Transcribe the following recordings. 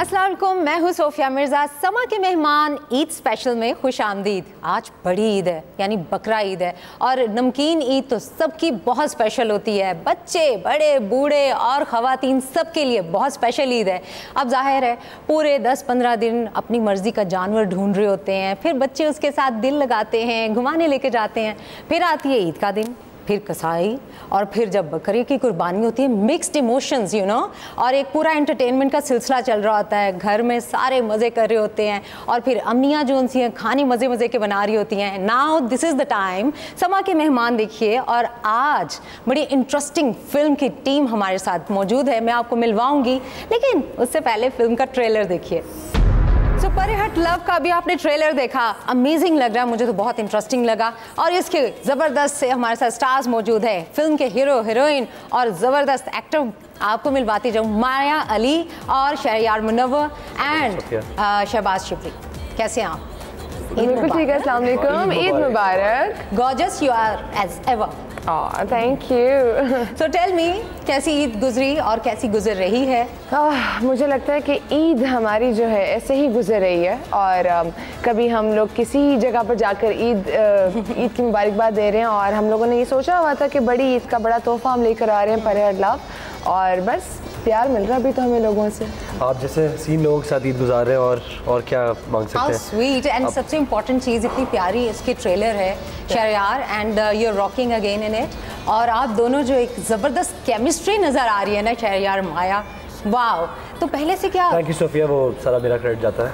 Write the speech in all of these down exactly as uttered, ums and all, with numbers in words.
अस्सलाम वालेकुम, मैं हूँ सोफिया मिर्ज़ा। समा के मेहमान ईद स्पेशल में खुश आमदीद। आज बड़ी ईद है यानी बकरा ईद है और नमकीन ईद तो सबकी बहुत स्पेशल होती है। बच्चे बड़े बूढ़े और ख़वातीन सबके लिए बहुत स्पेशल ईद है। अब जाहिर है पूरे दस पंद्रह दिन अपनी मर्ज़ी का जानवर ढूंढ रहे होते हैं, फिर बच्चे उसके साथ दिल लगाते हैं, घुमाने लेके जाते हैं। फिर आती है ईद का दिन, फिर कसाई और फिर जब बकरे की कुर्बानी होती है, मिक्स्ड इमोशंस यू नो और एक पूरा एंटरटेनमेंट का सिलसिला चल रहा होता है। घर में सारे मज़े कर रहे होते हैं और फिर अम्मियाँ जो उनसी हैं खाने मज़े मज़े के बना रही होती हैं। Now this is the time Samaa के मेहमान देखिए, और आज बड़ी इंटरेस्टिंग फिल्म की टीम हमारे साथ मौजूद है। मैं आपको मिलवाऊँगी, लेकिन उससे पहले फिल्म का ट्रेलर देखिए। सो परे हट लव का भी आपने ट्रेलर देखा, अमेजिंग लग रहा है, मुझे तो बहुत इंटरेस्टिंग लगा। और इसके ज़बरदस्त से हमारे साथ स्टार्स मौजूद है, फिल्म के हीरो हीरोइन और ज़बरदस्त एक्टर आपको मिलवाती जाऊँ, माया अली और शहरयार मुनव्वर एंड शहबाज शिबली। कैसे हैं आप? बिल्कुल ठीक है, अस्सलाम वालेकुम, ईद मुबारक। Gorgeous you are as ever. Thank you. So tell me, कैसी ईद गुजरी और कैसी गुजर रही है? uh, मुझे लगता है कि ईद हमारी जो है ऐसे ही गुजर रही है और um, कभी हम लोग किसी जगह पर जाकर ईद uh, ईद की मुबारकबाद दे रहे हैं और हम लोगों ने ये सोचा हुआ था कि बड़ी ईद का बड़ा तोहफा हम लेकर आ रहे हैं परे हट लव, और बस प्यार मिल रहा अभी तो हमें लोगों से। आप जैसे हसीन लोगों के साथ ईद गुजार रहे हैं और और क्या मांग सकते हैं? स्वीट एंड सबसे इम्पोर्टेंट चीज़, इतनी प्यारी इसकी ट्रेलर है Shehryar and you are rocking again in it, और आप दोनों जो एक ज़बरदस्त केमिस्ट्री नज़र आ रही है ना शहरयार माया, वाओ। तो पहले से क्या? थैंक यू सोफिया, वो सारा मेरा क्रेडिट जाता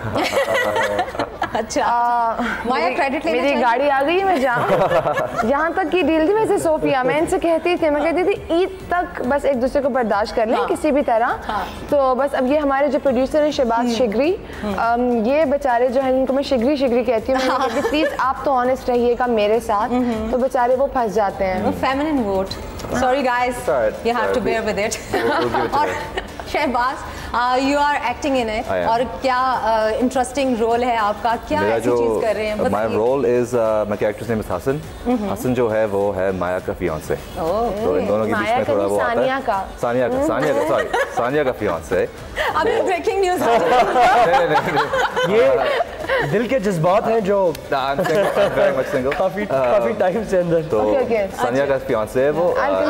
है। अच्छा, माया क्रेडिट लेना मेरी गाड़ी आ गई है, मैं जाऊँ यहाँ तक की डील थी वैसे सोफिया, मैं इनसे कहती थी मैं कहती थी ईद तक बस एक दूसरे को बर्दाश्त कर लें हाँ। किसी भी तरह हाँ। तो बस अब ये हमारे जो प्रोड्यूसर हैं शहबाज शिगरी, ये बेचारे जो हैं इनको मैं शिगरी शिगरी कहती हूँ, हाँ। प्लीज आप तो ऑनेस्ट रहिएगा मेरे साथ, तो बेचारे वो फंस जाते हैं। Feminine vote, sorry guys, you have to bear with it. और Shahbaz you are acting in it, और क्या इंटरेस्टिंग uh, रोल है आपका, क्या ऐसी चीज कर रहे हैं? My role is my character's name is Hassan. Hassan जो है वो है माया का फियांसे, तो इन दोनों के बीच में थोड़ा वो आता है। का सानिया का सानिया का सॉरी सानिया का फियांसे। अभी ब्रेकिंग न्यूज़ ये दिल के जज्बात हैं जो काफी काफी टाइम से अंदर, तो सानिया का फियांसे है वो,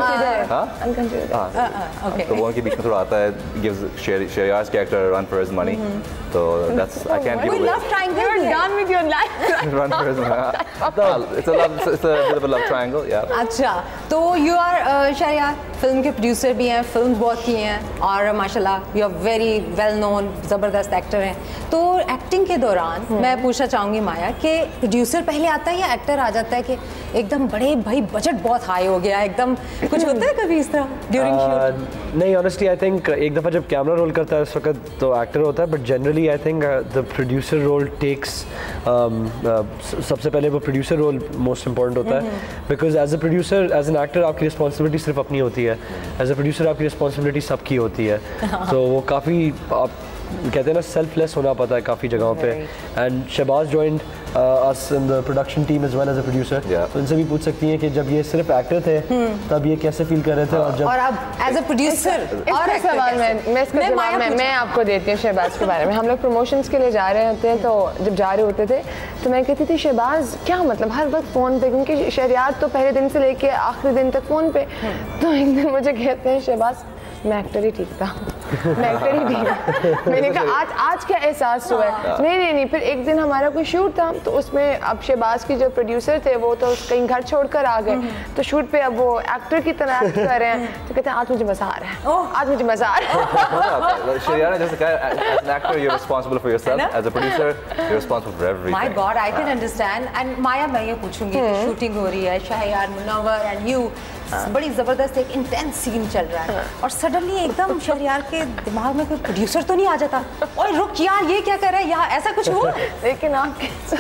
तो वो उनके बीच में थोड़ा आता है, gives Shehryar character run for his money, तो that's I can give love triangle, you are done with your life, run for his money, it's a love it's a bit of a love triangle, yeah. अच्छा, तो you are Shehryar film के producer भी हैं, film बहुत की हैं और माशाल्लाह you are very well known, ज़बरदस्त एक्टर हैं। तो एक्टिंग के दौरान मैं पूछना चाहूँगी माया कि प्रोड्यूसर पहले आता है या एक्टर आ जाता है कि एकदम बड़े भाई बजट बहुत हाई हो गया, एकदम कुछ होता है कभी इस तरह ड्यूरिंग शूट? नहीं, ऑनेस्टली आई थिंक एक दफ़ा जब कैमरा रोल करता है उस वक्त तो एक्टर होता है, but generally I think the producer role takes, सबसे पहले वो प्रोड्यूसर रोल मोस्ट इंपॉर्टेंट होता है, because as a producer as an actor आपकी रिस्पॉन्सिबिलिटी सिर्फ अपनी होती है, एज अ प्रोड्यूसर आपकी रिस्पॉन्सिबिलिटी सबकी होती है, तो वो काफ़ी आप कहते हैं ना सेल्फलेस होना पता है काफ़ी जगहों पे। And Shahbaz joined us in the production team as well as a producer, तो इनसे भी पूछ सकती हैं कि जब ये सिर्फ एक्टर थे तब ये कैसे फील कर रहे थे, और जब और अब एज अ प्रोड्यूसर और सवाल मैं मैं इसका जवाब मैं मैं आपको देती हूँ शहबाज के बारे में। हम लोग प्रमोशंस के लिए जा रहे होते हैं, तो जब जा रहे होते थे तो मैं कहती थी शहबाज क्या मतलब हर वक्त फ़ोन पे, क्योंकि शहरयार तो पहले दिन से लेके आखिरी दिन तक फ़ोन पे, तो एक दिन मुझे कहते हैं शहबाज मैं एक्टर ही ठीक था, मैं एक्टर ही ठीक। मैंने कहा आज आज क्या एहसास हुआ है? नहीं नहीं नहीं फिर एक दिन हमारा कोई शूट था, तो उसमें अब शहबाज की जो प्रोड्यूसर थे वो तो कहीं घर छोड़कर आ गए, तो शूट पे अब वो एक्टर की तरह एक्ट कर रहे हैं, तो कहते हैं आज मुझे मजा आ रहा है, आज मुझे मजा आ रहा है। शहरयार ने जैसे कहा, as an actor you are responsible for yourself, as a producer you are responsible for everything. My god, I can understand. And Maya मैं ये पूछूंगी, शूटिंग हो रही है, शहरयार मुनव्वर एंड यू, बड़ी ज़बरदस्त एक इंटेंस सीन चल रहा है और सडनली एकदम शहरयार के दिमाग में कोई प्रोड्यूसर तो नहीं आ जाता, ओए रुक यार ये क्या कर रहा है यहाँ, ऐसा कुछ हुआ? लेकिन आप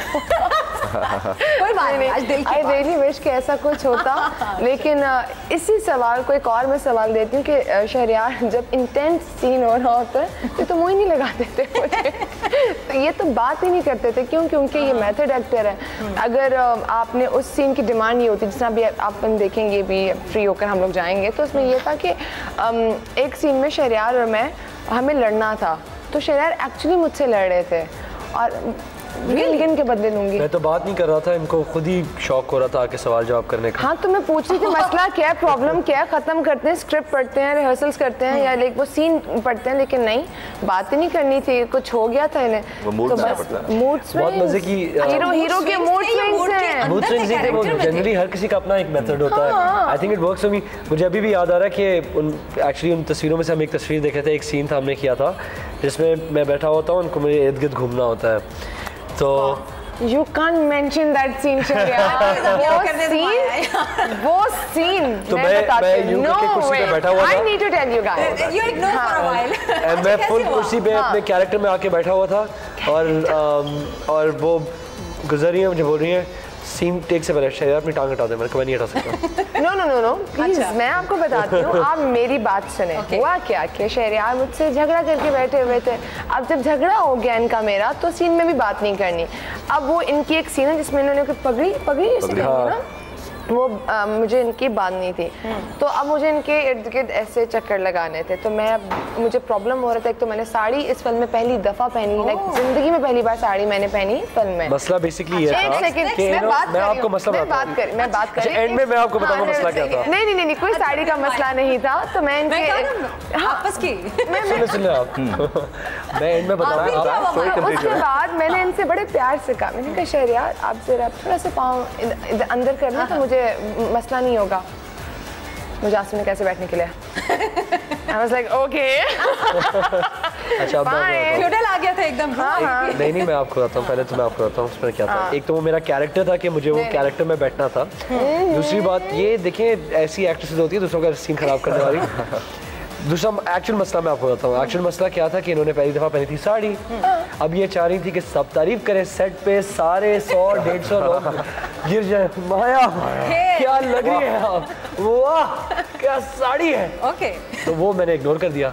कोई बात नहीं, आज दिल की आई रियली विश कि ऐसा कुछ होता, लेकिन इसी सवाल को एक और मैं सवाल देती हूँ कि शहरयार जब इंटेंस सीन हो रहा होता है तो, तो मुँह ही नहीं लगाते थे मुझे, तो ये तो बात ही नहीं करते थे, क्यों? क्योंकि ये मेथड एक्टर है। अगर आपने उस सीन की डिमांड ये होती, जितना भी आप देखेंगे भी फ्री होकर हम लोग जाएंगे, तो उसमें ये था कि एक सीन में शहरयार और मैं हमें लड़ना था, तो शहरयार एक्चुअली मुझसे लड़ रहे थे और गिन गिन के बदले लूंगी। मैं तो बात नहीं कर रहा था, इनको खुद ही शौक हो रहा था आके सवाल जवाब करने का। हाँ तो मैं पूछ रही थी मसला क्या है, प्रॉब्लम क्या है, खत्म करते हैं, स्क्रिप्ट पढ़ते हैं, रिहर्सल्स करते हैं या लाइक वो सीन पढ़ते हैं, लेकिन नहीं बात ही नहीं करनी थी, कुछ हो गया था इन्हें। वो मूड तो बस मूड बहुत मजे की हीरो हीरो के मूड स्विंग्स हैं। मूड स्विंग्स थे वो, जनरली हर किसी का अपना एक मेथड होता है। I think it works for me. मुझे अभी भी याद आ रहा है कि उन एक्चुअली उन तस्वीरों में से हम एक तस्वीर देखे थे, एक सीन था हमने किया था जिसमें मैं बैठा होता हूँ, उनको मेरे इर्द गिर्द घूमना होता है। तो You can't mention that scene, Shahryar. वो सीन, वो सीन तो मैं मैं यूं करके कुर्सी पे बैठा हुआ था। I need to tell you guys. You ignore for a while. And मैं फुल कुर्सी पे अपने कैरेक्टर में आके बैठा हुआ था और और वो गुजर रही है, मुझे बोल रही है सीन टेक से पहले शहरयार अपनी टांग हटा दे। मैंने कहा नहीं हटा सकता। No no no no please, मैं आपको बताती हूँ, आप मेरी बात सुने। okay. हुआ क्या कि शहरयार मुझसे झगड़ा करके बैठे हुए थे। अब जब झगड़ा हो गया इनका मेरा, तो सीन में भी बात नहीं करनी। अब वो इनकी एक सीन है जिसमें इन्होंने पगड़ी पगड़ी ऐसे कहेंगे ना, वो आ, मुझे इनकी बांधनी थी। तो अब मुझे इनके इर्द गिर्द ऐसे चक्कर लगाने थे, तो मैं मुझे प्रॉब्लम हो रहा था। एक तो मैंने साड़ी इस फिल्म में पहली दफा पहनी, लाइक जिंदगी में पहली बार साड़ी मैंने पहनी फिल्म में। मसला बेसिकली ये था कि मैं आपको मसला मैं बात कर मैं बात कर एंड में मैं आपको बताऊंगा मसला क्या था। नहीं नहीं नहीं कोई साड़ी का मसला नहीं था। तो मैं इनके आपस की सुनो सुनो आप मैं एंड में बताऊंगा। उसके बाद मैंने इनसे बड़े प्यार से कहा, मैंने कहा शहरयार आप जरा थोड़ा सा पाँव अंदर कर लें तो मुझे मसला नहीं होगा। मुझे आसमान कैसे बैठने के लिए I was like okay। अच्छा फ्यूडल आ गया था एकदम। हाँ हाँ नहीं नहीं मैं आपको बताता हूँ, पहले तो मैं आपको बताता हूँ उसमें क्या था। एक तो वो मेरा कैरेक्टर था कि मुझे वो कैरेक्टर में बैठना था। दूसरी बात ये देखें, ऐसी एक्ट्रेसेस होती है दूसरों का सीन खराब करने वाली। दूसरा एक्चुअल मसला मैं आपको बताता हूँ। एक्चुअल मसला क्या था कि इन्होंने पहली दफ़ा पहनी थी साड़ी। अब ये चाह रही थी कि सब तारीफ करें, सेट पे सारे सौ डेढ़ सौ लोग गिर जाए। माया क्या लग रही है आप, वाह क्या साड़ी है। ओके तो वो मैंने इग्नोर कर दिया।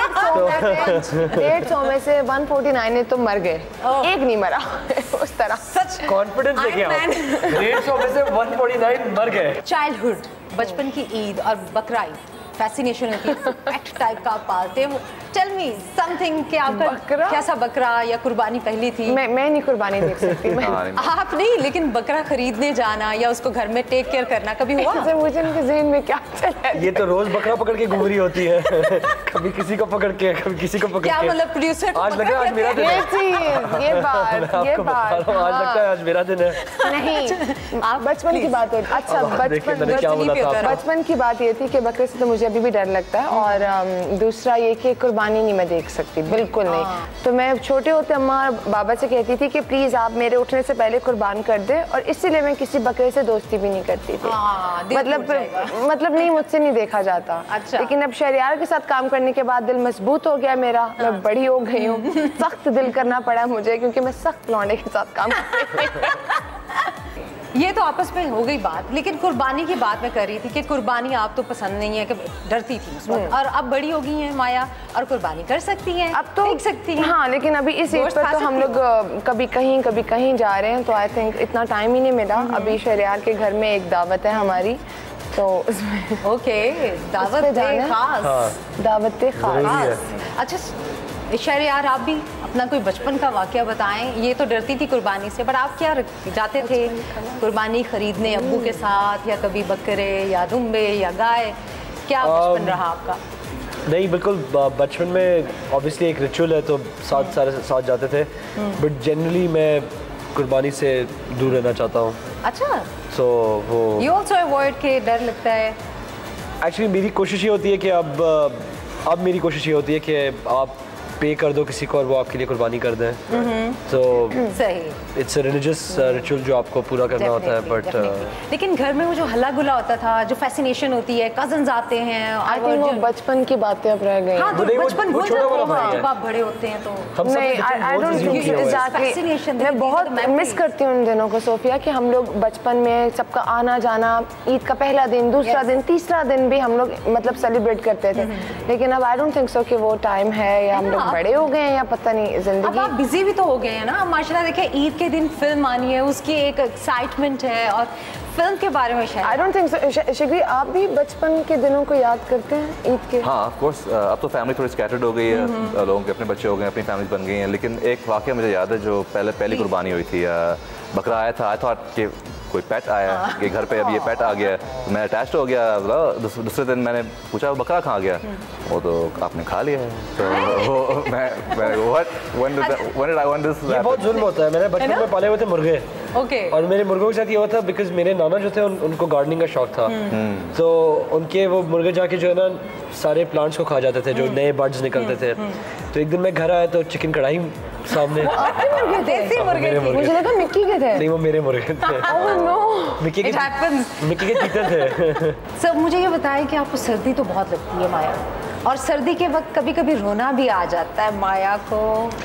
डेढ़ सौ में से एक सौ उनचास तो मर गए, एक नहीं मरा। उस तरह सच कॉन्फिडेंस देखिए आप, डेढ़ सौ में से एक सौ उनचास मर गए। चाइल्डहुड, बचपन की ईद और बकरा ईद फैसिनेशन होती है, पेट टाइप का पालते हैं। टेल मी समथिंग कि आपका कैसा बकरा या कुर्बानी पहली थी? मैं मैं नहीं कुर्बानी देख सकती। मैं आप नहीं, लेकिन बकरा खरीदने जाना या उसको घर में टेक केयर करना कभी हुआ? मुझे उनके ज़हन में क्या चला है? ये तो रोज बकरा पकड़ के घूम रही होती है। कभी किसी को पकड़ के, कभी किसी को पकड़ क्या के। मतलब प्रोड्यूसर आज लग रहा है आज मेरा दिन है। ये चीज, ये बात, ये बात आज लगता है आज मेरा दिन है। नहीं, आप बचपन की बात हो। अच्छा बचपन बचपन की बात ये थी कि बकरे से तो मुझे अभी भी डर लगता है, और दूसरा ये कि कुर्बानी नहीं मैं देख सकती, बिल्कुल नहीं। तो मैं छोटे होते अम्मा और बाबा से कहती थी कि प्लीज आप मेरे उठने से पहले कुर्बान कर दे, और इसीलिए मैं किसी बकरे से दोस्ती भी नहीं करती थी। मतलब मतलब नहीं, मुझसे नहीं देखा जाता। अच्छा। लेकिन अब शहरयार के साथ काम करने के बाद दिल मजबूत हो गया मेरा, मैं बड़ी हो गई हूँ। सख्त दिल करना पड़ा मुझे, क्योंकि मैं सख्त लौंडे के साथ काम ये तो आपस में हो गई बात, लेकिन कुर्बानी की बात मैं कर रही थी कि कुर्बानी आप तो पसंद नहीं है, कि डरती थी उस वक्त, और अब बड़ी हो गई हैं माया और कुर्बानी कर सकती हैं, अब तो देख सकती हैं। हाँ, लेकिन अभी इस एज पर तो हम लोग कभी कहीं कभी कहीं जा रहे हैं, तो आई थिंक इतना टाइम ही नहीं मिला। अभी शहरयार के घर में एक दावत है हमारी, तो उसमें ओके दावत खास, दावत खास। अच्छा शहरयार, आप भी अपना कोई बचपन का वाकया बताएं। ये तो डरती थी कुर्बानी से, बट आप क्या जाते थे कुर्बानी खरीदने अब्बू के साथ, या कभी बकरे या दुम्बे या गाय, क्या बचपन रहा आपका? नहीं, बिल्कुल बचपन में ऑब्वियसली एक रिचुअल है तो साथ सारे साथ जाते थे, बट जनरली मैं कुर्बानी से दूर रहना चाहता हूँ। अच्छा, सो वो यू आल्सो अवॉइड के डर लगता है? एक्चुअली मेरी कोशिश ये होती है कि अब अब मेरी कोशिश ये होती है कि आप पे कर दो किसी को और वो आपके लिए कुर्बानी कर दें। तो सही, इट्स अ रिलीजियस रिचुअल जो आपको पूरा करना होता है। बट लेकिन घर में वो जो हल्ला गुला होता था, जो फैसिनेशन होती है, कजिन्स आते हैं, आई थिंक वो बचपन की बातें अब रह गई। हाँ, तो बचपन भूल जाते हैं जब आप बड़े होते हैं तो। नहीं, आई डोंट थिंक एग्जैक्टली। मैं बहुत मिस करती हूँ उन दिनों को सोफिया, कि हम लोग बचपन में सबका आना जाना, ईद का पहला दिन, दूसरा दिन, तीसरा दिन भी हम लोग मतलब सेलिब्रेट करते थे। लेकिन अब आई डोंट थिंक सो कि वो टाइम है, या हम लोग बड़े हो गए हैं या पता नहीं जिंदगी। अब आप बिजी भी तो हो गए हैं ना माशाल्लाह। देखिए ईद के दिन फिल्म आनी है, उसकी एक एक्साइटमेंट है, और फिल्म के बारे में शायद। I don't think so. शिगरी, आप भी बचपन के दिनों को याद करते हैं ईद के? हाँ ऑफ कोर्स, अब तो फैमिली थोड़ी स्कैटर्ड हो गई है, लोगों के अपने बच्चे हो गए, अपनी फैमिलीज बन गई हैं, लेकिन एक वाक़या मुझे याद है जो पहले पहली कुर्बानी हुई थी। बकरा आया था, आई थॉट कि कोई पेट आया कि घर पे अब ये पेट आ गया, तो मैं अटैच हो गया। दूसरे दिन मैंने पूछा बकरा कहाँ गया, वो तो आपने खा लिया है। तो वो मैं मैं what when did when did I want this. ये बहुत जुल्म होता है। मैंने बचपन में पाले हुए थे मुर्गे। ओके। और मेरे मुर्गों के साथ ये हुआ था बिकॉज मेरे नाना जो थे उन, उनको गार्डनिंग का शौक था, तो उनके वो मुर्गे जाके जो है ना सारे प्लांट्स को खा जाते थे, जो नए बर्ड्स निकलते थे। तो एक दिन मैं घर आया तो चिकन कढ़ाई सामने। देसी मुर्गे थे? मुझे लगा मिक्की के थे। नहीं, वो मेरे मुर्गे थे। ओह नो, मिक्की के मिक्की के तीतर थे। सब मुझे ये बताएं कि आपको सर्दी तो बहुत लगती है माया, और सर्दी के वक्त कभी कभी रोना भी आ जाता है माया को।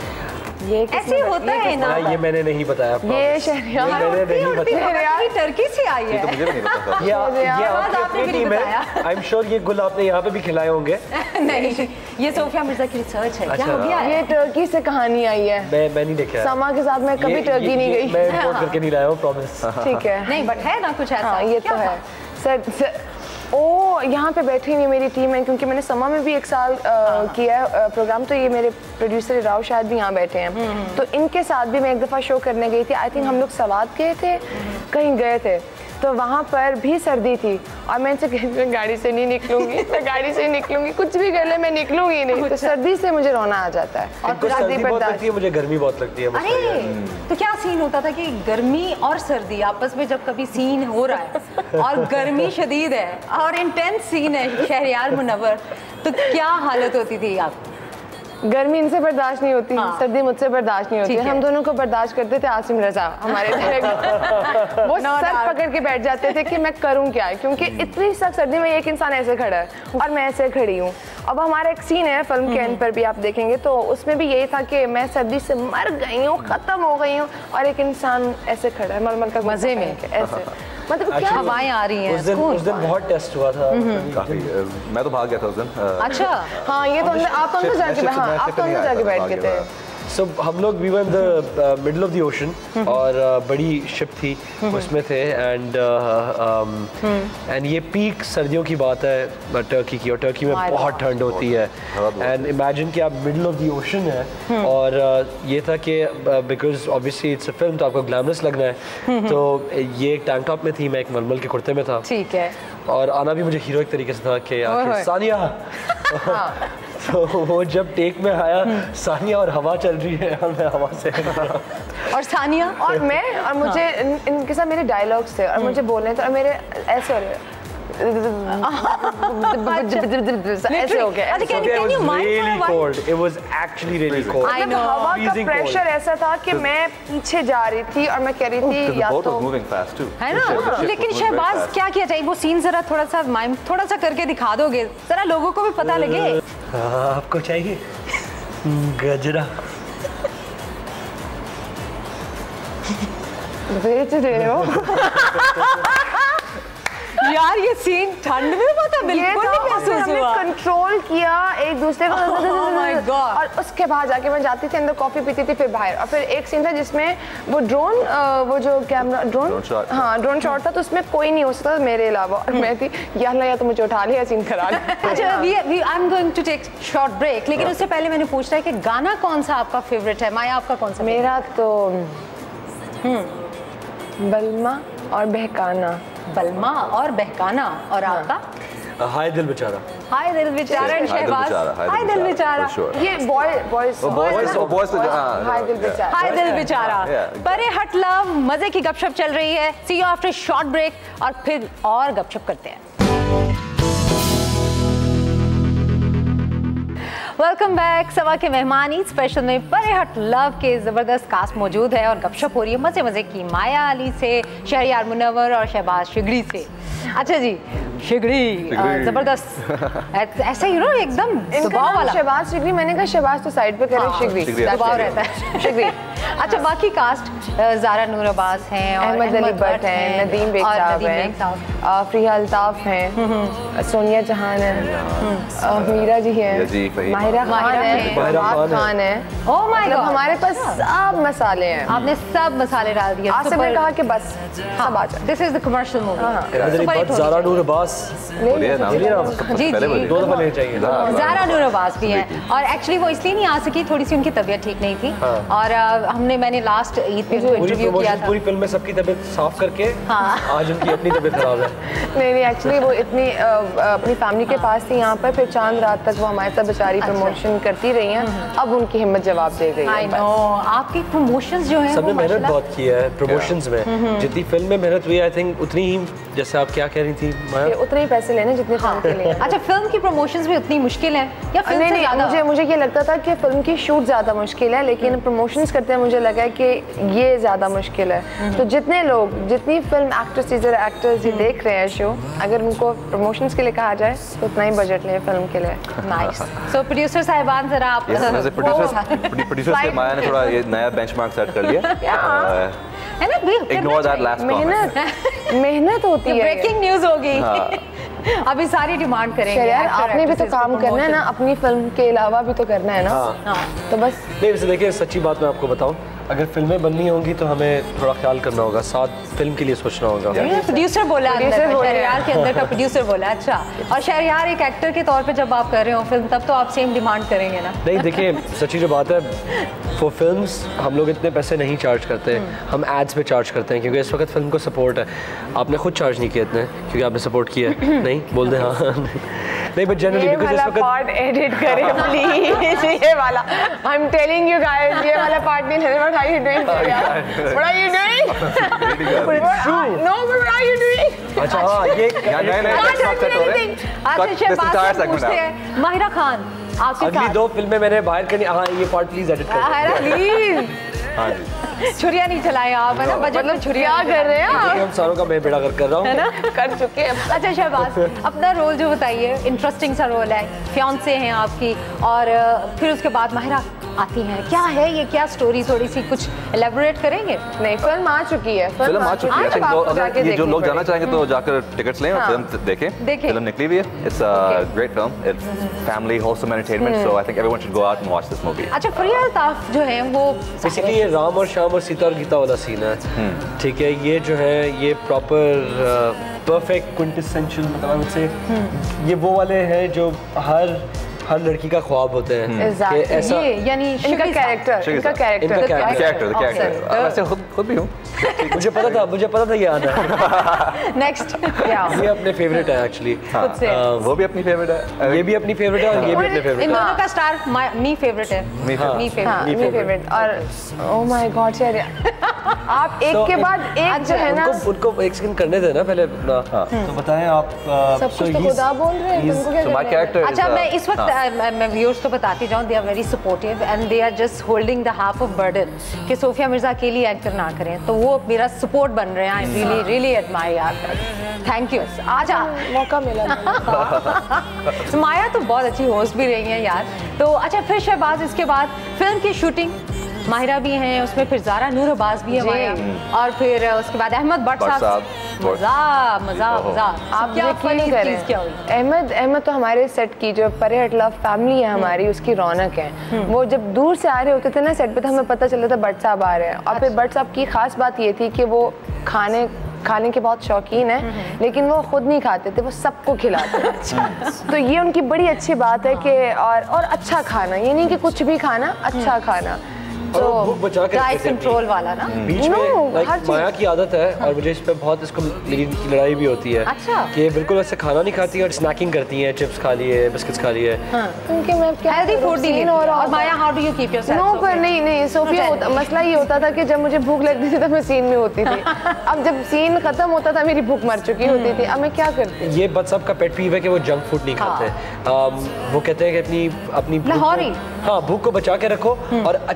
ये ऐसे होता है ना? ये मैंने नहीं बताया आपको। ये शहरियार मैंने नहीं बताया। ये टर्की से आई है। तो मुझे भी नहीं पता था। ये ये आपकी अपनी टीम है। आई एम श्योर ये गुल आपने यहाँ पे भी खिलाए होंगे। नहीं, ये सोफिया मिर्जा की रिसर्च है। क्या हो गया? ये टर्की से कहानी आई है। मैं मैं नहीं देखा। समा के साथ मैं कभी टर्की नहीं गई। मैं रिपोर्ट करके नहीं लाया हूँ, प्रॉमिस। ठीक है। नहीं बट है ना कुछ ऐसा। ये तो है सर। ओ, यहाँ पे बैठी हुई मेरी टीम है, क्योंकि मैंने समा में भी एक साल आ, किया है प्रोग्राम, तो ये मेरे प्रोड्यूसर राव शायद भी यहाँ बैठे हैं। तो इनके साथ भी मैं एक दफ़ा शो करने गई थी। आई थिंक हम लोग सवाद गए थे, कहीं गए थे, तो वहाँ पर भी सर्दी थी और मैं इनसे कही मैं गाड़ी से नहीं निकलूंगी, मैं गाड़ी से नहीं निकलूंगी, कुछ भी कर ले मैं निकलूंगी नहीं। तो सर्दी से मुझे रोना आ जाता है। और सर्दी बहुत लगती है, मुझे गर्मी बहुत लगती है। अरे तो क्या सीन होता था कि गर्मी और सर्दी आपस में जब कभी सीन हो रहा है और गर्मी शदीद है और इंटेंस सीन है शहरियार मुनव्वर, तो क्या हालत होती थी आप? गर्मी इनसे बर्दाश्त नहीं होती, हाँ। सर्दी मुझसे बर्दाश्त नहीं होती। हम दोनों को बर्दाश्त करते थे आसिम रजा हमारे डायरेक्टर। वो सर पकड़ के बैठ जाते थे कि मैं करूं क्या, क्योंकि इतनी सख्त सर्दी में एक इंसान ऐसे खड़ा है और मैं ऐसे खड़ी हूँ। अब हमारा एक सीन है फिल्म के एंड पर भी आप देखेंगे, तो उसमें भी यही था कि मैं सर्दी से मर गई हूँ, खत्म हो गई हूँ, और एक इंसान ऐसे खड़ा है मलमल का मजे में ऐसे। मतलब क्या हवाएं आ रही हैं? उस दिन उस दिन बहुत टेस्ट हुआ था काफी। मैं तो भाग गया था उस दिन। अच्छा हाँ, ये तो आप अंदर जाके हाँ आप तो अंदर जाके बैठ गए थे। सो so, हम लोग we were in the middle of the ocean और uh, बड़ी शिप थी उसमें थे एंड एंड ये पीक सर्दियों की बात है टर्की की, और टर्की में बहुत ठंड होती है। एंड इमेजिन कि आप मिडल ऑफ द ओशन है और uh, ये था कि because obviously it's a film तो आपको ग्लैमरस लगना है, तो ये एक टैंक टॉप में थी, मैं एक मलमल के कुर्ते में था। ठीक है। और आना भी मुझे हीरो एक तरीके से था कि आखिर सानिया। तो वो जब टेक में आया, सानिया और हवा चल रही है और मैं हवा से और सानिया और मैं और मुझे इन, इनके साथ मेरे डायलॉग्स थे और मुझे बोलने थे और मेरे ऐसे हो रहे ऐसे हो गया। It was actually really cold. I know. हवा का प्रेशर ऐसा था कि मैं पीछे जा रही थी और मैं कह रही थी या तो है ना। लेकिन शहबाज क्या किया चाहिए, वो सीन जरा थोड़ा सा माइम थोड़ा सा करके दिखा दोगे, जरा लोगों को भी पता लगे। आपको चाहिए गजरा? बेच रहे हो यार ये सीन ठंड में हुआ था, बिल्कुल नहीं महसूस हुआ। कंट्रोल किया एक दूसरे को। oh my God. और उसके बाद जाके मैं जाती थी अंदर कॉफी पीती थी, फिर बाहर। और फिर एक सीन था जिसमें वो ड्रोन वो जो कैमरा ड्रोन हाँ ड्रोन शॉट था, तो उसमें कोई नहीं हो सकता मेरे अलावा, और मैं थी यार या तो मुझे उठा लिया सीन करा लिया। अच्छा we we I am going to take short break, लेकिन उससे पहले मैंने पूछना है कि गाना कौन सा आपका फेवरेट है? माया आपका कौन सा? मेरा तो बलमा और बहकाना। बलमा और बहकाना। और आपका? हाय दिल बेचारा। हाय दिल बेचारा शहबाज। हाय दिल बेचारा ये बॉय बॉयज बॉयज बॉयज हाय दिल बेचारा। हाय दिल बेचारा। परे हट लव, मजे की गपशप चल रही है। See you after short break और फिर और गपशप करते हैं। Welcome back. सवा के मेहमान ईद स्पेशल में परे हट लव के ज़बरदस्त कास्ट मौजूद है और गपशप हो रही है मज़े मज़े की माया अली से, शहरियार मुनव्वर और शहबाज शिगड़ी से। अच्छा जी, शिगड़ी ज़बरदस्त ऐसा ही नो एकदम दबाव वाला। शहबाज शिगड़ी, मैंने कहा शहबाज तो साइड पे करे, शिगड़ी दबाव रहता है। शिगड़ी अच्छा बाकी कास्ट ज़ारा नूर अब्बास हैं, अहमद अली भट्ट हैं, नदीम बेग साहब हैं, फ्रीहा अल्ताफ हैं, सोनिया जहान है, मीरा जी हैं, माहिरा खान है, फवाद खान है। ओह माय गॉड, हमारे पास सब मसाले हैं। आपने सब मसाले डाल दिए। आज से मैंने कहा कि बस सब आ जाए। This is the commercial movie. Zara Noor Abbas ji जी, दो दफा लेनी चाहिए। ज़ारा नूर अब्बास भी हैं और एक्चुअली वो इसलिए नहीं आ सकी, थोड़ी सी उनकी तबीयत ठीक नहीं थी और हमने मैंने लास्ट ईद पे इंटरव्यू किया था। पूरी फिल्म में सबकी तबीयत साफ करके आज उनकी अपनी तबीयत खराब है। नहीं नहीं एक्चुअली वो इतनी अपनी फैमिली के पास थी यहाँ पर, फिर चांद रात तक वो हमारे साथ बेचारी प्रमोशन करती रही हैं। अब उनकी हिम्मत जवाब दे गई है। आई नो, आपकी प्रमोशंस जो हैं सबने मेहनत बहुत की है प्रमोशंस में। जितनी फिल्म में मेहनत हुई आई थिंक उतनी ही, जैसे आप क्या कह रही थी, उतने ही पैसे लेने जितने फिल्म के लिए। अच्छा फिल्म की प्रमोशंस भी उतनी मुश्किल है या फिल्म नहीं से नहीं ज़्यादा? मुझे मुझे ये लगता था कि फिल्म की शूट ज़्यादा मुश्किल है, लेकिन प्रमोशंस करते हैं मुझे लगा कि ये ज़्यादा मुश्किल है। तो जितने लोग, जितनी फिल्म एक्ट्रेसेस और एक्टर्स ये देख रहे हैं शो, अगर उनको प्रमोशंस के लिए कहा जाए तो उतना ही बजट लें फिल्म के लिए। नाइस। सो प्रोड्यूसर साहिबान जरा आप प्रोड्यूसर से माया ने थोड़ा ये नया बेंचमार्क सेट कर लिया है ना, इग्नोर दैट लास्ट मेहनत मेहनत होती है। ब्रेकिंग न्यूज़ होगी। अभी सारी डिमांड करेंगे यार, आपने भी तो काम करना है ना, अपनी फिल्म के अलावा भी तो करना है ना। हाँ। तो बस नहीं, वैसे देखिए सच्ची बात मैं आपको बताऊं, अगर फिल्में बननी होंगी तो हमें थोड़ा ख्याल करना होगा, साथ फिल्म के लिए सोचना होगा। प्रोड्यूसर बोला, शहरयार के अंदर का प्रोड्यूसर बोला। अच्छा, और शहरयार एक एक्टर के तौर पे जब आप कर रहे हो फिल्म, तब तो आप सेम डिमांड करेंगे ना? नहीं देखिए सच्ची जो बात है, फॉर फिल्म्स हम लोग इतने पैसे नहीं चार्ज करते, हम एड्स पे चार्ज करते हैं क्योंकि इस वक्त फिल्म को सपोर्ट है। आपने खुद चार्ज नहीं किए इतने क्योंकि आपने सपोर्ट किया है। नहीं बोल दे हाँ नहीं बट जनरली बिकॉज़ इस वक्त पार्ट एडिट करें प्लीज, ये वाला I am telling you guys, ये वाला पार्ट नहीं है। What are you doing? What are you doing? No what are you doing? अच्छा हाँ ये नए नए सेट हो रहे हैं। अच्छा शहबाज से पूछते हैं, माहिरा खान आपके अगली दो फिल्में मैंने बाहर करनी। हाँ ये पार्ट प्लीज एडिट कर प्लीज। हाँ जी, छुरिया नहीं चलाए आप, है ना? बजट में छुरिया कर रहे हैं आप? हम सारों का मैं बेड़ा कर कर रहा हूँ, है ना? कर चुके हैं। अच्छा शहबाज, अपना रोल जो बताइए, इंटरेस्टिंग सा रोल है, फियांसे हैं आपकी और फिर उसके बाद माहिरा आती हैं, क्या है ये, क्या स्टोरी, थोड़ी सी कुछ एलेबोरेट करेंगे? नहीं फिल्म आ चुकी है, फिल्म आ चुकी है। तो अगर ये जो लोग जाना चाहेंगे तो जाकर टिकट्स लें और फिल्म देखें। देखें। फिल्म निकली हुई है, it's a great film, it's family wholesome entertainment, so I think everyone should go out and watch this movie. अच्छा फ्रीहा अल्ताफ जो है वो बेसिकली ये राम और श्याम और सीता और गीता वाला सीन है, ठीक है? ये जो है ये प्रॉपर परफेक्ट क्विंटेसेंशियल, मतलब मुझसे ये वो वाले हैं जो हर हर लड़की का ख्वाब होते हैं कि ऐसा, ये यानी इनका कैरेक्टर इनका कैरेक्टर कैरेक्टर कैरेक्टर वैसे खुद खुद भी हूँ। मुझे पता था मुझे पता था ये आना है। नेक्स्ट ये अपने फेवरेट है एक्चुअली, वो भी अपनी फेवरेट है, ये भी अपनी फेवरेट है और ये भी अपने फेवरेट है। इन दोनों का स्टार मी फेवरेट है, मी फेवरेट, मी फेवरेट। और ओह माय गॉड शहरयार, आप एक के बाद एक जो है ना, उनको एक सेकंड करने देना पहले अपना, तो बताएं आप सब कुछ तो खुदा बोल रहे हैं, तुमको क्या करना है? अच्छा मैं इस वक्त मैं व्यूअर्स को बताती जाऊँ, they are very supportive and they are just holding the half of burden कि सोफिया मिर्जा अकेली एक्टर ना करें, तो वो मेरा सपोर्ट बन रहे हैं। आई रियली रियली एडमायर यार, थैंक यू। आज मौका मिला। माया तो बहुत अच्छी होस्ट भी रही हैं यार। तो अच्छा फिर शहबाज, इसके बाद फिल्म की शूटिंग, माहिरा भी हैं उसमें, फिर ज़ारा नूर अब्बास भी है माया, और फिर उसके बाद अहमद भट्ट साहब। मजा मजा मजा। आप क्या फनी करें, अहमद अहमद तो हमारे सेट की जो परे हट लव फैमिली है हमारी, उसकी रौनक है। वो जब दूर से आ रहे होते थे ना सेट पे, तो हमें पता चलता था भट्ट साहब आ रहे हैं। और फिर भट्ट साहब की खास बात ये थी कि वो खाने खाने के बहुत शौकीन है, लेकिन वो खुद नहीं खाते थे, वो सबको खिलाते थे। तो ये उनकी बड़ी अच्छी बात है कि और और अच्छा खाना, ये नहीं कि कुछ भी खाना, अच्छा खाना। तो डाइट कंट्रोल वाला ना बीच में लाइक माया की आदत है, और मुझे इस पे बहुत इसको मेरी लड़ाई भी होती है। अच्छा। कि बिल्कुल ऐसे खाना नहीं खाती और स्नैकिंग करती हैं, चिप्स खा लिए, बिस्किट्स खा लिए। क्योंकि मैं क्या हेल्दी फूड नहीं ले और, और Maya how do you keep yourself? No पर नहीं नहीं सोफिया, मसला ये होता था कि जब मुझे भूख लगती थी तो मैं सीन में होती थी। अब जब सीन खत्म होता था मेरी भूख मर चुकी होती थी। अब मैं क्या करती? ये बट सबका पेट पीव है कि वो जंक फूड नहीं खाते। वो कहते हैं कि अपनी अपनी लाहौरी, हाँ भूख को बचा के रखो और अच्छा खाना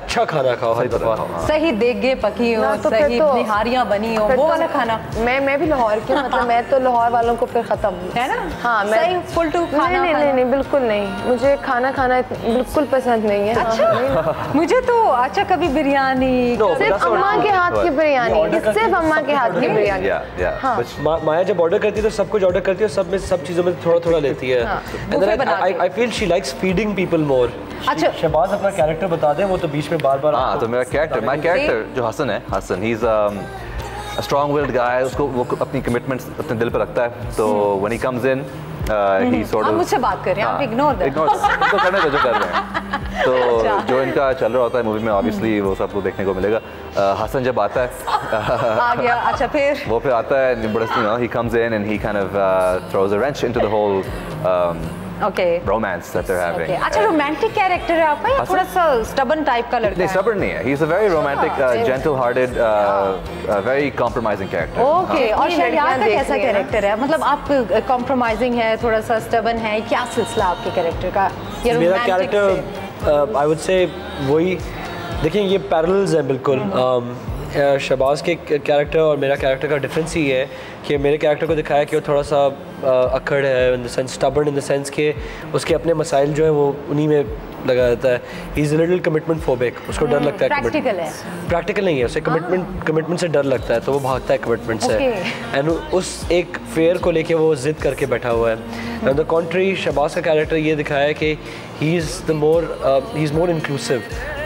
तरह खाओ हर दफा, सही देगे पकी हो, तो सही तो, निहारियां बनी हो, वो वाला खाना। मैं मैं भी लाहौर की, मतलब मैं तो लाहौर वालों को फिर खत्म है ना। हाँ, मैं सही फुल टू खाना। नहीं नहीं नहीं, नहीं बिल्कुल नहीं, मुझे खाना खाना बिल्कुल पसंद नहीं है। अच्छा मुझे तो अच्छा कभी बिरयानी, सिर्फ अम्मा के हाथ की बिरयानी, सिर्फ अम्मा के हाथ की बिरयानी। हाँ माया जब ऑर्डर करती है तो सब कुछ ऑर्डर करती है, सब में सब चीज़ों में थोड़ा थोड़ा लेती है। I feel she likes feeding people more. अच्छा शहबाज अपना कैरेक्टर बता दें, वो तो बीच में बार बार। हाँ तो मेरा कैरेक्टर माय कैरेक्टर जो हसन है, Hassan he is a strong willed guy, उसको वो अपनी कमिटमेंट्स अपने दिल पर रखता है, तो when he comes in he sort of, मुझसे बात कर रहे हैं आप, इग्नोर दैट, इग्नोर तो करने दो जो कर रहे हैं। तो जो इनका चल रहा होता है मूवी में ऑब्वियसली वो सबको देखने को मिलेगा। हसन जब आता है आ गया, अच्छा फिर वो फिर आता है बड़ा, you know, he comes in and he kind of uh, throws a wrench into the whole um, okay. romance that they're having. Okay. अच्छा रोमांटिक कैरेक्टर है आपका या थोड़ा सा स्टबन टाइप का लड़का है? नहीं stubborn नहीं है, he's a very romantic, uh, gentle-hearted, uh, uh, very compromising character. Okay. और शहरियार का कैसा कैरेक्टर है? मतलब आप compromising है, थोड़ा सा stubborn है, क्या सिलसिला आपके कैरेक्टर का? ये मेरा कैरेक्टर आई वुड से वही, देखिए ये पैरेलल्स हैं बिल्कुल। शहबाज के कैरेक्टर और मेरा कैरेक्टर का डिफरेंस ही है कि मेरे कैरेक्टर को दिखाया कि वो थोड़ा सा अकड़ है, in the sense stubborn in the sense कि उसके अपने मसाइल जो है वो उन्हीं में लगा रहता है। He is a little commitment phobic, उसको डर लगता है। प्रैक्टिकल है, प्रैक्टिकल नहीं है, उसे कमिटमेंट कमिटमेंट से डर लगता है, तो वो भागता है कमिटमेंट से। एंड उस एक फेयर को लेके वो जिद करके बैठा हुआ है। एंड द कॉन्ट्री शहबाज का कैरेक्टर ये दिखाया है कि he is the more he is more inclusive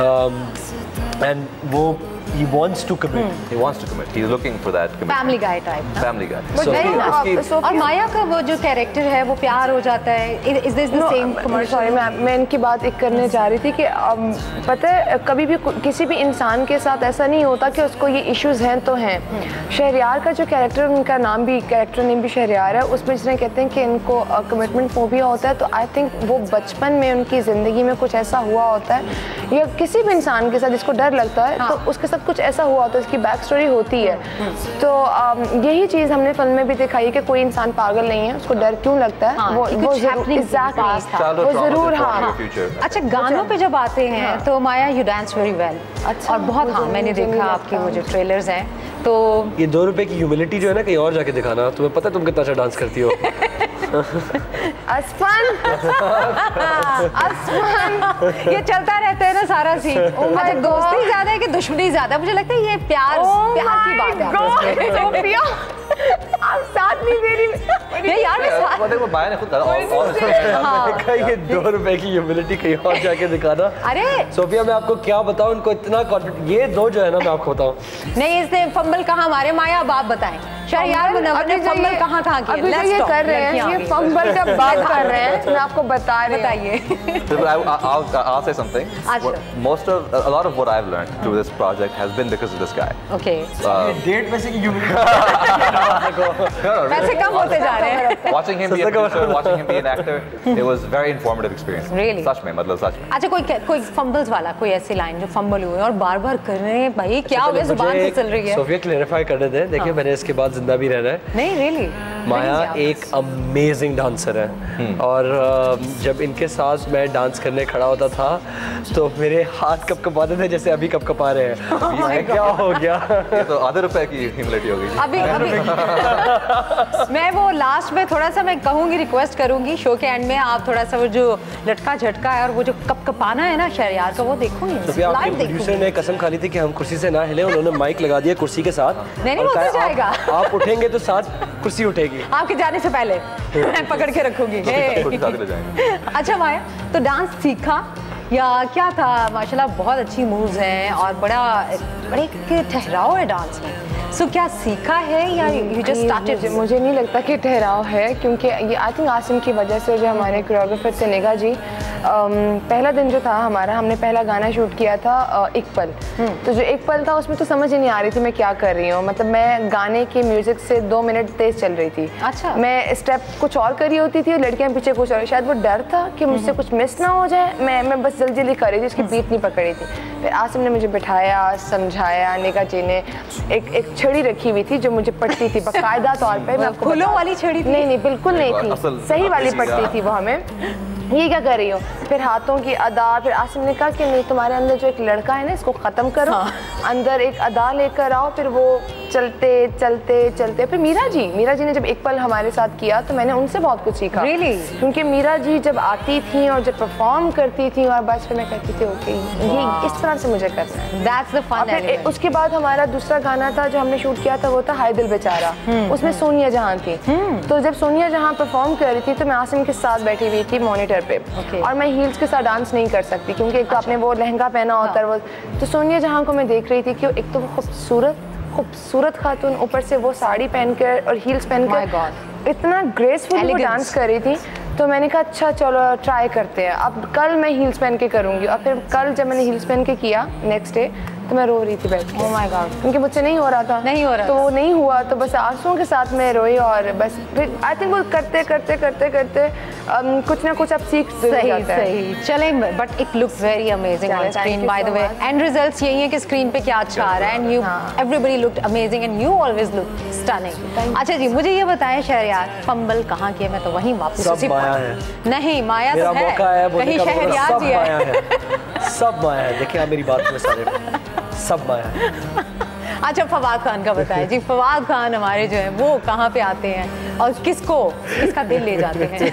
and वो he wants to commit. Hmm. He wants to commit. He's looking for that commitment. Family guy type. Na? Family guy. But very so और माया का वो जो character है वो प्यार हो जाता है। Is this the no, same commercial? Sorry, मैं मैं इनकी बात एक करने जा रही थी कि um, पता है कभी भी किसी भी इंसान के साथ ऐसा नहीं होता कि उसको ये इश्यूज हैं तो हैं। शहरियार का जो कैरेक्टर, उनका नाम भी, कैरेक्टर नेम भी शहरियार है, उसमें जिसने कहते हैं कि इनको कमिटमेंट फोबिया होता है, तो आई थिंक वो बचपन में उनकी ज़िंदगी में कुछ ऐसा हुआ होता है या किसी भी इंसान के साथ जिसको डर लगता है, तो उसके साथ कुछ ऐसा हुआ होता है, उसकी बैक स्टोरी होती है। तो यही चीज़ हमने फिल्म में भी दिखाई कि कोई इंसान पागल नहीं है, उसको डर क्यों लगता है, वो वो वो जरूर। हाँ अच्छा गानों पे जब आते हैं तो Maya you dance very well. अच्छा और बहुत, हाँ मैंने देखा आपके वो जो ट्रेलर्स हैं, तो ये दो रुपए की ह्यूमिलिटी जो है ना कहीं और जाके दिखाना, तुम्हें पता है तुम कितना अच्छा डांस करती हो। असफन असफन ये चलता रहता है ना सारा सीन। oh अच्छा दोस्ती ज्यादा है कि दुश्मनी ज्यादा? मुझे लगता है ये प्यार oh प्यार की बात है। आप साथ नहीं दे रही। ये यार मैं साथ वो देखो बाया ने खुद कहा हाँ ये दो रुपए की ह्यूमिलिटी कहीं और जाके दिखाना। अरे सोफिया मैं आपको क्या बताऊं, इनको इतना कॉन्फिडेंस, ये दो जो है ना मैं आपको बताऊं नहीं, इसने फंबल कहाँ मारे माया, अब आप बताएं शहरियार ने फंबल कहाँ कहाँ किया? अभी ये कर रहे हैं, ये फंबल का बात कर रहे हैं, मैं आपको बता रही हूं। बताइए। I'll say something. Most of a lot of what I've learned through this project has been because of this guy. Okay. डेढ़ पैसे की ह्यूमिलिटी पैसे कम होते जा रहे हैं। Watching him be a producer, watching him be an actor, it was very informative experience. Really? सच में, मतलब सच में। अच्छा कोई कोई फंबल्स वाला कोई ऐसी लाइन जो फंबल हुए और बार बार कर रहे हैं, भाई क्या हो गया, जुबान से चल रही है। सोफिया क्लैरिफाई करने दें, देखिए मैंने इसके बाद जिंदा भी रहना है। नहीं रियली माया एक अमेजिंग डांसर है और जब इनके साथ मैं डांस करने खड़ा होता था तो मेरे हाथ कपकपाते थे जैसे अभी कपकपा रहे हैं। oh क्या हो गया? ये तो आधे रुपए की ह्यूमिलिटी हो गई अभी अभी मैं वो लास्ट में थोड़ा सा मैं कहूँगी, रिक्वेस्ट करूँगी शो के एंड में आप थोड़ा सा वो जो लटका झटका है और वो जो कपकपाना है ना शहरियार का, वो देखूंगी। प्रोड्यूसर ने कसम खा ली थी कि हम कुर्सी से ना हिले, उन्होंने माइक लगा दिया कुर्सी के साथ। नहीं नहीं, वो तो जाएगा। आप उठेंगे तो साथ कुर्सी उठेगी आपके जाने से पहले। मैं पकड़ के रखूंगी। अच्छा माया, तो डांस सीखा या क्या था? माशाल्लाह बहुत अच्छी मूव्स हैं और बड़ा बड़े ठहराव है डांस में, सो so, क्या सीखा है या यू जस्ट स्टार्टेड? मुझे, मुझे नहीं लगता कि ठहराव है, क्योंकि ये आई थिंक आसिम की वजह से, जो हमारे कोरियोग्राफर थे निगा जी, um, पहला दिन जो था हमारा, हमने पहला गाना शूट किया था uh, एक पल। तो जो एक पल था उसमें तो समझ ही नहीं आ रही थी मैं क्या कर रही हूँ, मतलब मैं गाने की म्यूजिक से दो मिनट तेज चल रही थी। अच्छा। मैं स्टेप कुछ और कर रही होती थी, लड़कियाँ पीछे कुछ और, शायद वो डर था कि मुझसे कुछ मिस ना हो जाए, मैं मैं बस जल्दी जल्दी कर रही थी, उसकी बीट नहीं पकड़ी थी। फिर आसिम ने मुझे बिठाया, समझाया, निगा जी ने एक एक छड़ी रखी हुई थी जो मुझे पटती थी बाकायदा तौर पे। मैं आपको फूलों वाली छड़ी थी? नहीं नहीं बिल्कुल नहीं थी, सही वाली पटती थी वो हमें। ये क्या कर रही हो, फिर हाथों की अदा, फिर आसिम ने कहा कि नहीं तुम्हारे अंदर जो एक लड़का है ना इसको ख़त्म करो, हाँ। अंदर एक अदा लेकर आओ, फिर वो चलते चलते चलते फिर मीरा जी मीरा जी ने जब एक पल हमारे साथ किया तो मैंने उनसे बहुत कुछ सीखा really? क्योंकि मीरा जी जब आती थी और जब परफॉर्म करती थी और बस फिर मैं कहती थी ओके ये इस तरह से मुझे करना है, That's the fun element. उसके बाद हमारा दूसरा गाना था जो हमने शूट किया था वो था हाय दिल बेचारा, उसमें सोनिया जहां थी, तो जब सोनिया जहां परफॉर्म कर रही थी तो मैं आसिम के साथ बैठी हुई थी मॉनिटर पे, okay. और मैं हील्स के साथ डांस नहीं कर सकती क्योंकि एक तो आपने वो लहंगा पहना होता है वो, तो सोनिया जहां को मैं देख रही थी कि एक तो वो खूबसूरत खूबसूरत खातून, ऊपर से वो साड़ी पहनकर और हील्स पहनकर इतना ग्रेसफुल वो डांस कर रही थी, तो मैंने कहा अच्छा चलो ट्राई करते हैं, अब कल मैं हील्स पहन के करूँगी। और फिर कल जब मैंने हील्स पहन के किया नेक्स्ट डे तो मैं रो रही थी बैठ के, oh my God, क्योंकि मुझसे नहीं हो रहा था नहीं हो रहा तो वो नहीं हुआ, तो बस आंसुओं के साथ मैं रोई और बस फिर आई थिंक वो करते करते करते करते um, कुछ ना कुछ अब सीख सही सही चलें, but it looks very amazing on screen by the way, and results यही है कि स्क्रीन पे क्या अच्छा आ रहा है, and you everybody looked amazing and you always look stunning. अच्छा जी मुझे ये बताएं शहरयार, फंबल कहाँ की है, मैं तो वहीं वापस उसी नहीं माया तो है, कहीं शहरयार जी है, सब माया है, देखिए आप मेरी बात में सारे सब माया है। अच्छा फवाद खान का बताएं जी, फवाद खान हमारे जो है वो कहाँ पे आते हैं और किसको किसका दिल ले जाते हैं?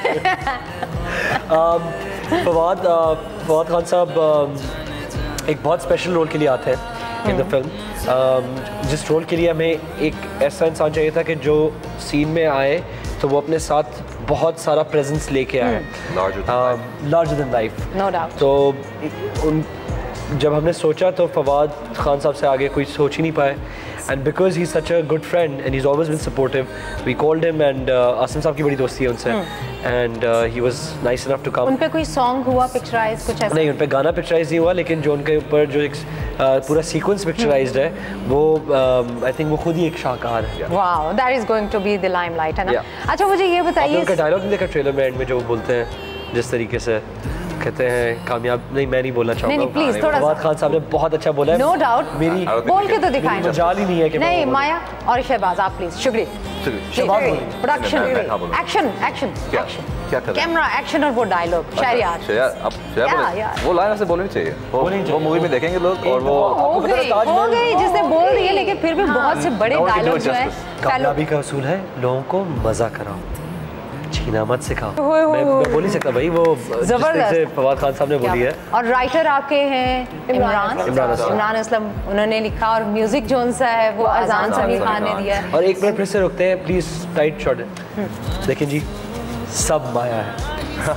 फवाद फवाद खान साहब एक बहुत स्पेशल रोल के लिए आते हैं इन द फिल्म, जिस रोल के लिए हमें एक ऐसा इंसान चाहिए था कि जो सीन में आए तो वो अपने साथ बहुत सारा प्रेजेंस लेके आए, larger than life, no doubt. तो उन जब हमने सोचा तो फवाद खान साहब से आगे कोई सोच ही नहीं पाए, and because he such a good friend and he is always been supportive, we called him, and Asim साहब की बड़ी दोस्ती है उनसे, and he was nice enough to come. उन पे कोई सॉन्ग हुआ पिक्चराइज कुछ ऐसा? नहीं, उन पे गाना पिक्चराइज नहीं हुआ, लेकिन जो उनके ऊपर जो एक uh, पूरा सीक्वेंस पिक्चराइज्ड है वो आई थिंक वो खुद ही एक शाहकार है। Wow, that is going to be the limelight, है ना? अच्छा मुझे ये बताइए, उनका डायलॉग नहीं देखा ट्रेलर में एंड में जो बोलते हैं जिस तरीके से कहते हैं कामयाब, नहीं मैं नहीं बोलना चाहूँगा, नहीं प्लीज थोड़ा फवाद खान साहब ने बहुत अच्छा बोला है, नो डाउट, मेरी बोल के तो दिखाएं, मजाल ही नहीं है कि नहीं माया और शहबाज आप प्लीज, शुक्रिया, प्रोडक्शन एक्शन एक्शन एक्शन क्या कर रहे हैं? कैमरा एक्शन और वो डायलॉग शहरयार शहरयार अब शहरयार वो लाइन ऐसे बोलनी चाहिए, वो वो मूवी में देखेंगे लोग और वो हो गई हो गई जिसने बोल दिए, लेकिन फिर भी बहुत से बड़े डायलॉग जो हैं, कामयाबी का उसूल है लोगों को मजा कराओ, छीना मत सिखाओ, मैं, मैं बोल नहीं सकता भाई, वो जबरदस्त फवाद खान साहब ने बोली है। और राइटर आपके हैं इमरान इमरान असलम, उन्होंने लिखा, और म्यूजिक जोन सा है वो अजान समी खान ने दिया है। और एक मिनट फिर से रुकते हैं प्लीज, टाइट शॉट देखिए जी, सब माया है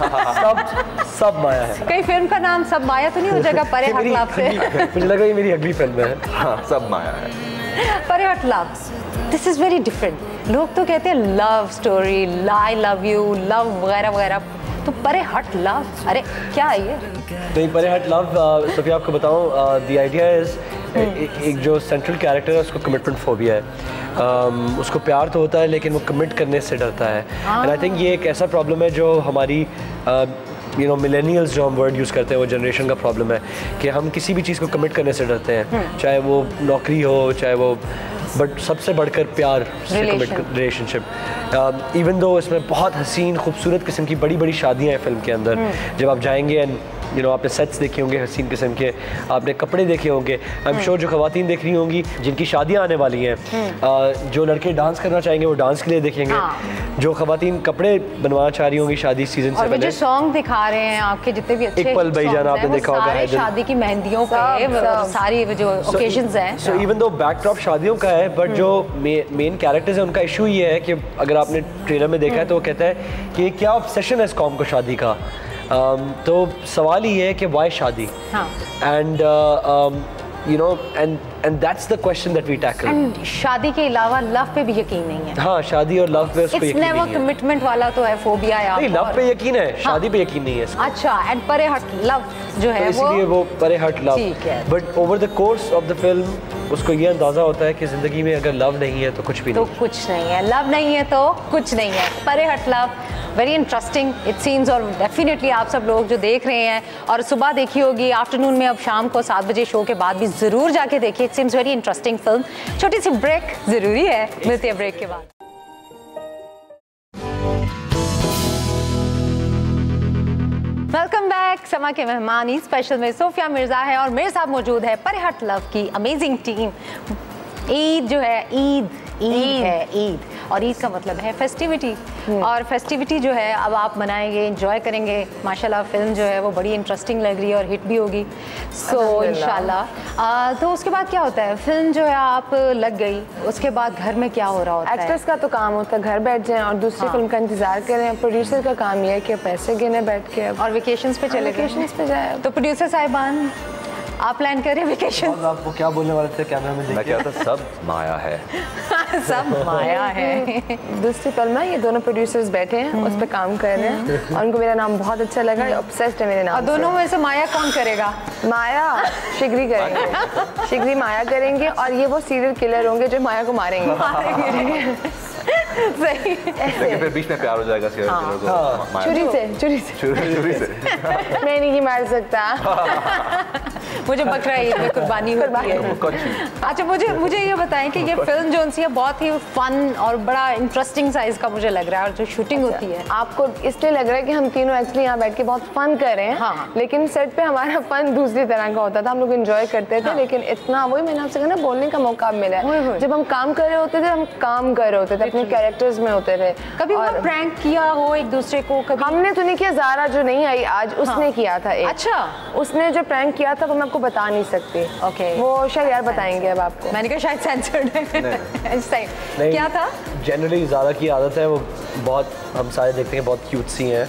सब सब माया है। कई फिल्म का नाम सब माया तो नहीं हो जाएगा परे हट लाभ से? मुझे लगा ये मेरी अगली फिल्म है। हाँ, सब माया है। परे हट लाभ, दिस इज वेरी डिफरेंट। लोग तो कहते हैं love story, I love you, love वगैरह वगैरह, तो परे हट लव, अरे क्या है ये? नहीं, परे हट लव, सभी आपको बताऊं, द आइडिया इज एक जो सेंट्रल कैरेक्टर है उसको कमिटमेंट फोबिया है, um, उसको प्यार तो होता है लेकिन वो कमिट करने से डरता है, एंड आई थिंक ये एक ऐसा प्रॉब्लम है जो हमारी यू नो मिलेनियल्स जो हम वर्ड यूज़ करते हैं वो जनरेशन का प्रॉब्लम है कि हम किसी भी चीज़ को कमिट करने से डरते हैं, चाहे वो नौकरी हो, चाहे वो, बट सबसे बढ़कर प्यार से कमिट रिलेशनशिप। इवन दो इसमें बहुत हसीन खूबसूरत किस्म की बड़ी बड़ी शादियाँ हैं फिल्म के अंदर, जब आप जाएंगे एंड यू नो आपने सेट्स देखे होंगे हसीन किस्म के, आपने कपड़े देखे होंगे, आई एम श्योर जो खवातीन देख रही होंगी जिनकी शादियां आने वाली हैं, जो लड़के डांस करना चाहेंगे वो डांस के लिए देखेंगे, हाँ। जो खवातीन कपड़े बनवाना चाह रही होंगी शादी सीजन से पहले, जो सॉन्ग दिखा रहे हैं आपके जितने भी अच्छे एक पल भाई जाना आपने देखा होगा, शादी की मेहंदियों पे सारी जो ओकेजन्स हैं, सो इवन दो बैकड्रॉप शादियों का है, बट जो मेन कैरेक्टर्स है उनका इशू ये है कि अगर आपने ट्रेलर में देखा है तो वो कहता है कि क्या ऑब्सेशन है इस कौम को शादी का, Um, तो सवाल ही है कि वाई शादी, and you know and and that's the question that we tackle. And शादी के अलावा लव पे भी यकीन नहीं है। हाँ, शादी और लव पे उसको यकीन नहीं है। इट्स नेवर कमिटमेंट वाला तो है, फोबिया है। नहीं, लव पे यकीन है, शादी पे यकीन नहीं है इसको। अच्छा, एंड परे हट लव जो है तो इसलिए वो परे हट लव, ठीक है। But over the course of the film उसको ये अंदाजा होता है कि जिंदगी में अगर लव नहीं है तो कुछ भी नहीं, तो कुछ नहीं है, लव नहीं है तो कुछ नहीं है। Parey Hut love, very interesting it seems, और डेफिनेटली आप सब लोग जो देख रहे हैं और सुबह देखी होगी, आफ्टरनून में, अब शाम को सात बजे शो के बाद भी ज़रूर जाके देखिए। It seems very interesting film. छोटी सी ब्रेक ज़रूरी है, मिलती है ब्रेक के बाद। We'll be right back. Samaa के मेहमान ईद स्पेशल में सोफिया मिर्ज़ा है और मेरे साथ मौजूद है परहट लव की अमेजिंग टीम। ईद जो है ईद ईद है ईद और ईद का मतलब है फेस्टिविटी और फेस्टिविटी जो है अब आप मनाएंगे, एंजॉय करेंगे। माशाल्लाह फिल्म जो है वो बड़ी इंटरेस्टिंग लग रही है और हिट भी होगी सो so, इंशाल्लाह। तो उसके बाद क्या होता है, फिल्म जो है आप लग गई, उसके बाद घर में क्या हो रहा होता है? एक्ट्रेस का तो काम होता है घर बैठ जाएं और दूसरी हाँ। फिल्म का इंतजार करें। प्रोड्यूसर का काम ये है कि पैसे गिने बैठ के और वेकेशंस पे चले वेकेशंस पे जाए। तो प्रोड्यूसर साहिबान आप प्लान कर रहे हैं वेकेशन? आप वो क्या बोलने वाले थे कैमरा में? मैं क्या था, सब माया है सब माया है। दूसरी फिल्म है, ये दोनों प्रोड्यूसर्स बैठे हैं उस पर काम कर रहे हैं और उनको मेरा नाम बहुत अच्छा लगा, ऑब्सेस्ड है मेरे नाम। और दोनों में से माया कौन करेगा? माया शिगरी करेंगे, शिगरी माया करेंगे और ये वो सीरियल किलर होंगे जो माया को मारेंगे। सही। लेकिन फिर बीच में प्यार हो जाएगा सीरियल किलर को। हाँ। चुरी से चुरी से चुरी से मैं नहीं मार सकता। मुझे बकरा ईद में कुर्बानी होती है। अच्छा मुझे मुझे ये बताएं कि ये फिल्म जो सी है बहुत ही फन और बड़ा इंटरेस्टिंग साइज का मुझे लग रहा है और जो शूटिंग अच्छा, होती है आपको इसलिए लग रहा है कि हम तीनों एक्चुअली यहाँ बैठ के बहुत फन कर रहे हैं। हाँ। लेकिन सेट पे हमारा फन दूसरी तरह का होता था, हम लोग एंजॉय करते थे। हाँ। लेकिन इतना वही मैंने आपसे कहा ना, बोलने का मौका मिला है। जब हम काम कर रहे होते थे हम काम कर रहे होते थे, अपने कैरेक्टर्स में होते थे। कभी और प्रैंक किया हो एक दूसरे को? कभी हमने तो नहीं किया, ज़ारा जो नहीं आई आज उसने किया था एक। अच्छा, उसने जो प्रैंक किया था वो मैं आपको बता नहीं सकती। ओके, वो शायद यार बताएंगे अब आपको। मैंने कहा शायद सेंसर्ड है। सही। क्या था? जनरली ज़ारा की आदत है, वो बहुत, हम सारे देखते हैं बहुत क्यूट सी हैं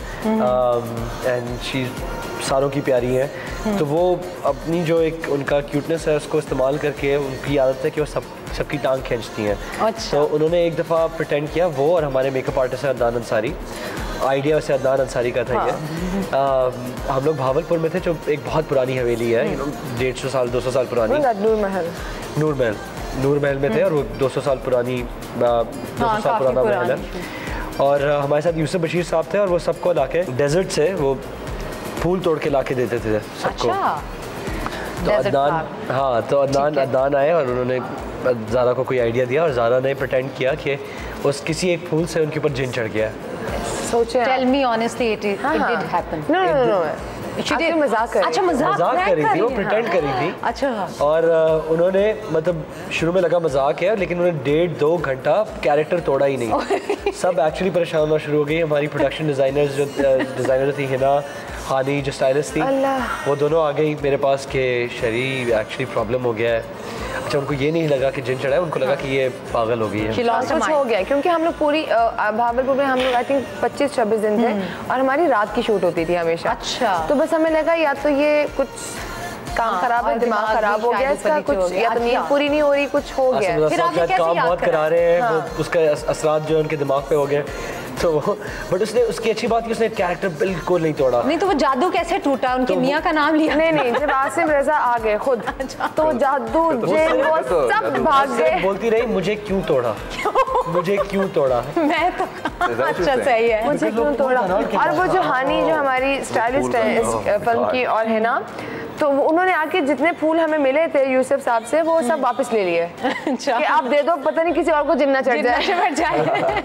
एंड शी सारों की प्यारी हैं, तो वो अपनी जो एक उनका क्यूटनेस है उसको इस्तेमाल करके उनकी आदत है कि वो सब सबकी टांग खींचती हैं। अच्छा। तो उन्होंने एक दफ़ा प्रिटेंड किया, वो और हमारे मेकअप आर्टिस्ट हैं अदनान अंसारी, आइडिया वैसे अदनान अंसारी का था। हाँ। ये आ, हम लोग भावलपुर में थे, जो एक बहुत पुरानी हवेली है, डेढ़ सौ साल दो सौ साल पुरानी, नूर महल नूर महल नूर महल में थे और वो दो सौ साल पुरानी दो सौ साल पुराना महल है। और हमारे साथ यूसुफ बशीर साहब थे और वो सबको लाके डेजर्ट से वो फूल तोड़ के लाके देते थे सबको। अच्छा। तो अदनान, हाँ, तो अदनान अदनान आए और उन्होंने ज़ारा को कोई आइडिया दिया और ज़ारा ने प्रिटेंड किया कि उस किसी एक फूल से उनके ऊपर जिन चढ़ गया। सोचे tell me honestly it it did happen. No no no मजाक कर अच्छा मजाक मजाक कर रही थी, वो प्रिटेंड कर रही थी। अच्छा। और उन्होंने मतलब शुरू में लगा मजाक है, लेकिन उन्होंने डेढ़ दो घंटा कैरेक्टर तोड़ा ही नहीं। सब एक्चुअली परेशान होना शुरू हो गई। हमारी प्रोडक्शन डिज़ाइनर्स जो डिज़ाइनर थी हिना हानी जो स्टाइलिस्ट थी, वो दोनों आ गई मेरे पास कि शरी एक्चुअली प्रॉब्लम हो गया है। अच्छा, उनको ये नहीं लगा कि जिन चढ़ा है, उनको लगा कि ये पागल हो गई है, कुछ हो गया। क्योंकि हम लोग पूरी भावलपुर में हम लोग आई थिंक पच्चीस छब्बीस दिन थे और हमारी रात की शूट होती थी हमेशा। अच्छा। तो बस हमें लगा या तो ये कुछ काम खराब है, दिमाग खराब हो गया इसका, कुछ या तो नींद पूरी नहीं हो रही, कुछ हो गया। फिर आपने कैसे काम याद बहुत करा रहे हैं, वो उसका असरात जो है उनके दिमाग पे हो गए। तो बट उसने उसकी अच्छी बात की उसने कैरेक्टर बिल्कुल नहीं तोड़ा। नहीं तो वो जादू कैसे टूटा? उनके तो मियाँ का नाम लिया? नहीं नहीं, जब आसिम रजा आ गए खुद तो जादू जिन वो सब भाग गए। बोलती रही मुझे क्यों तोड़ा, मुझे क्यों तोड़ा। मैं तो अच्छा सही है, मुझे क्यों तोड़ा। और वो जो हानी जो हमारी स्टाइलिस्ट है इस फिल्म की और है ना, तो उन्होंने आके जितने फूल हमें मिले थे यूसुफ साहब से वो सब वापस ले लिए। अच्छा। कि आप दे दो, पता नहीं किसी और को जिन्ना चढ़ जाए।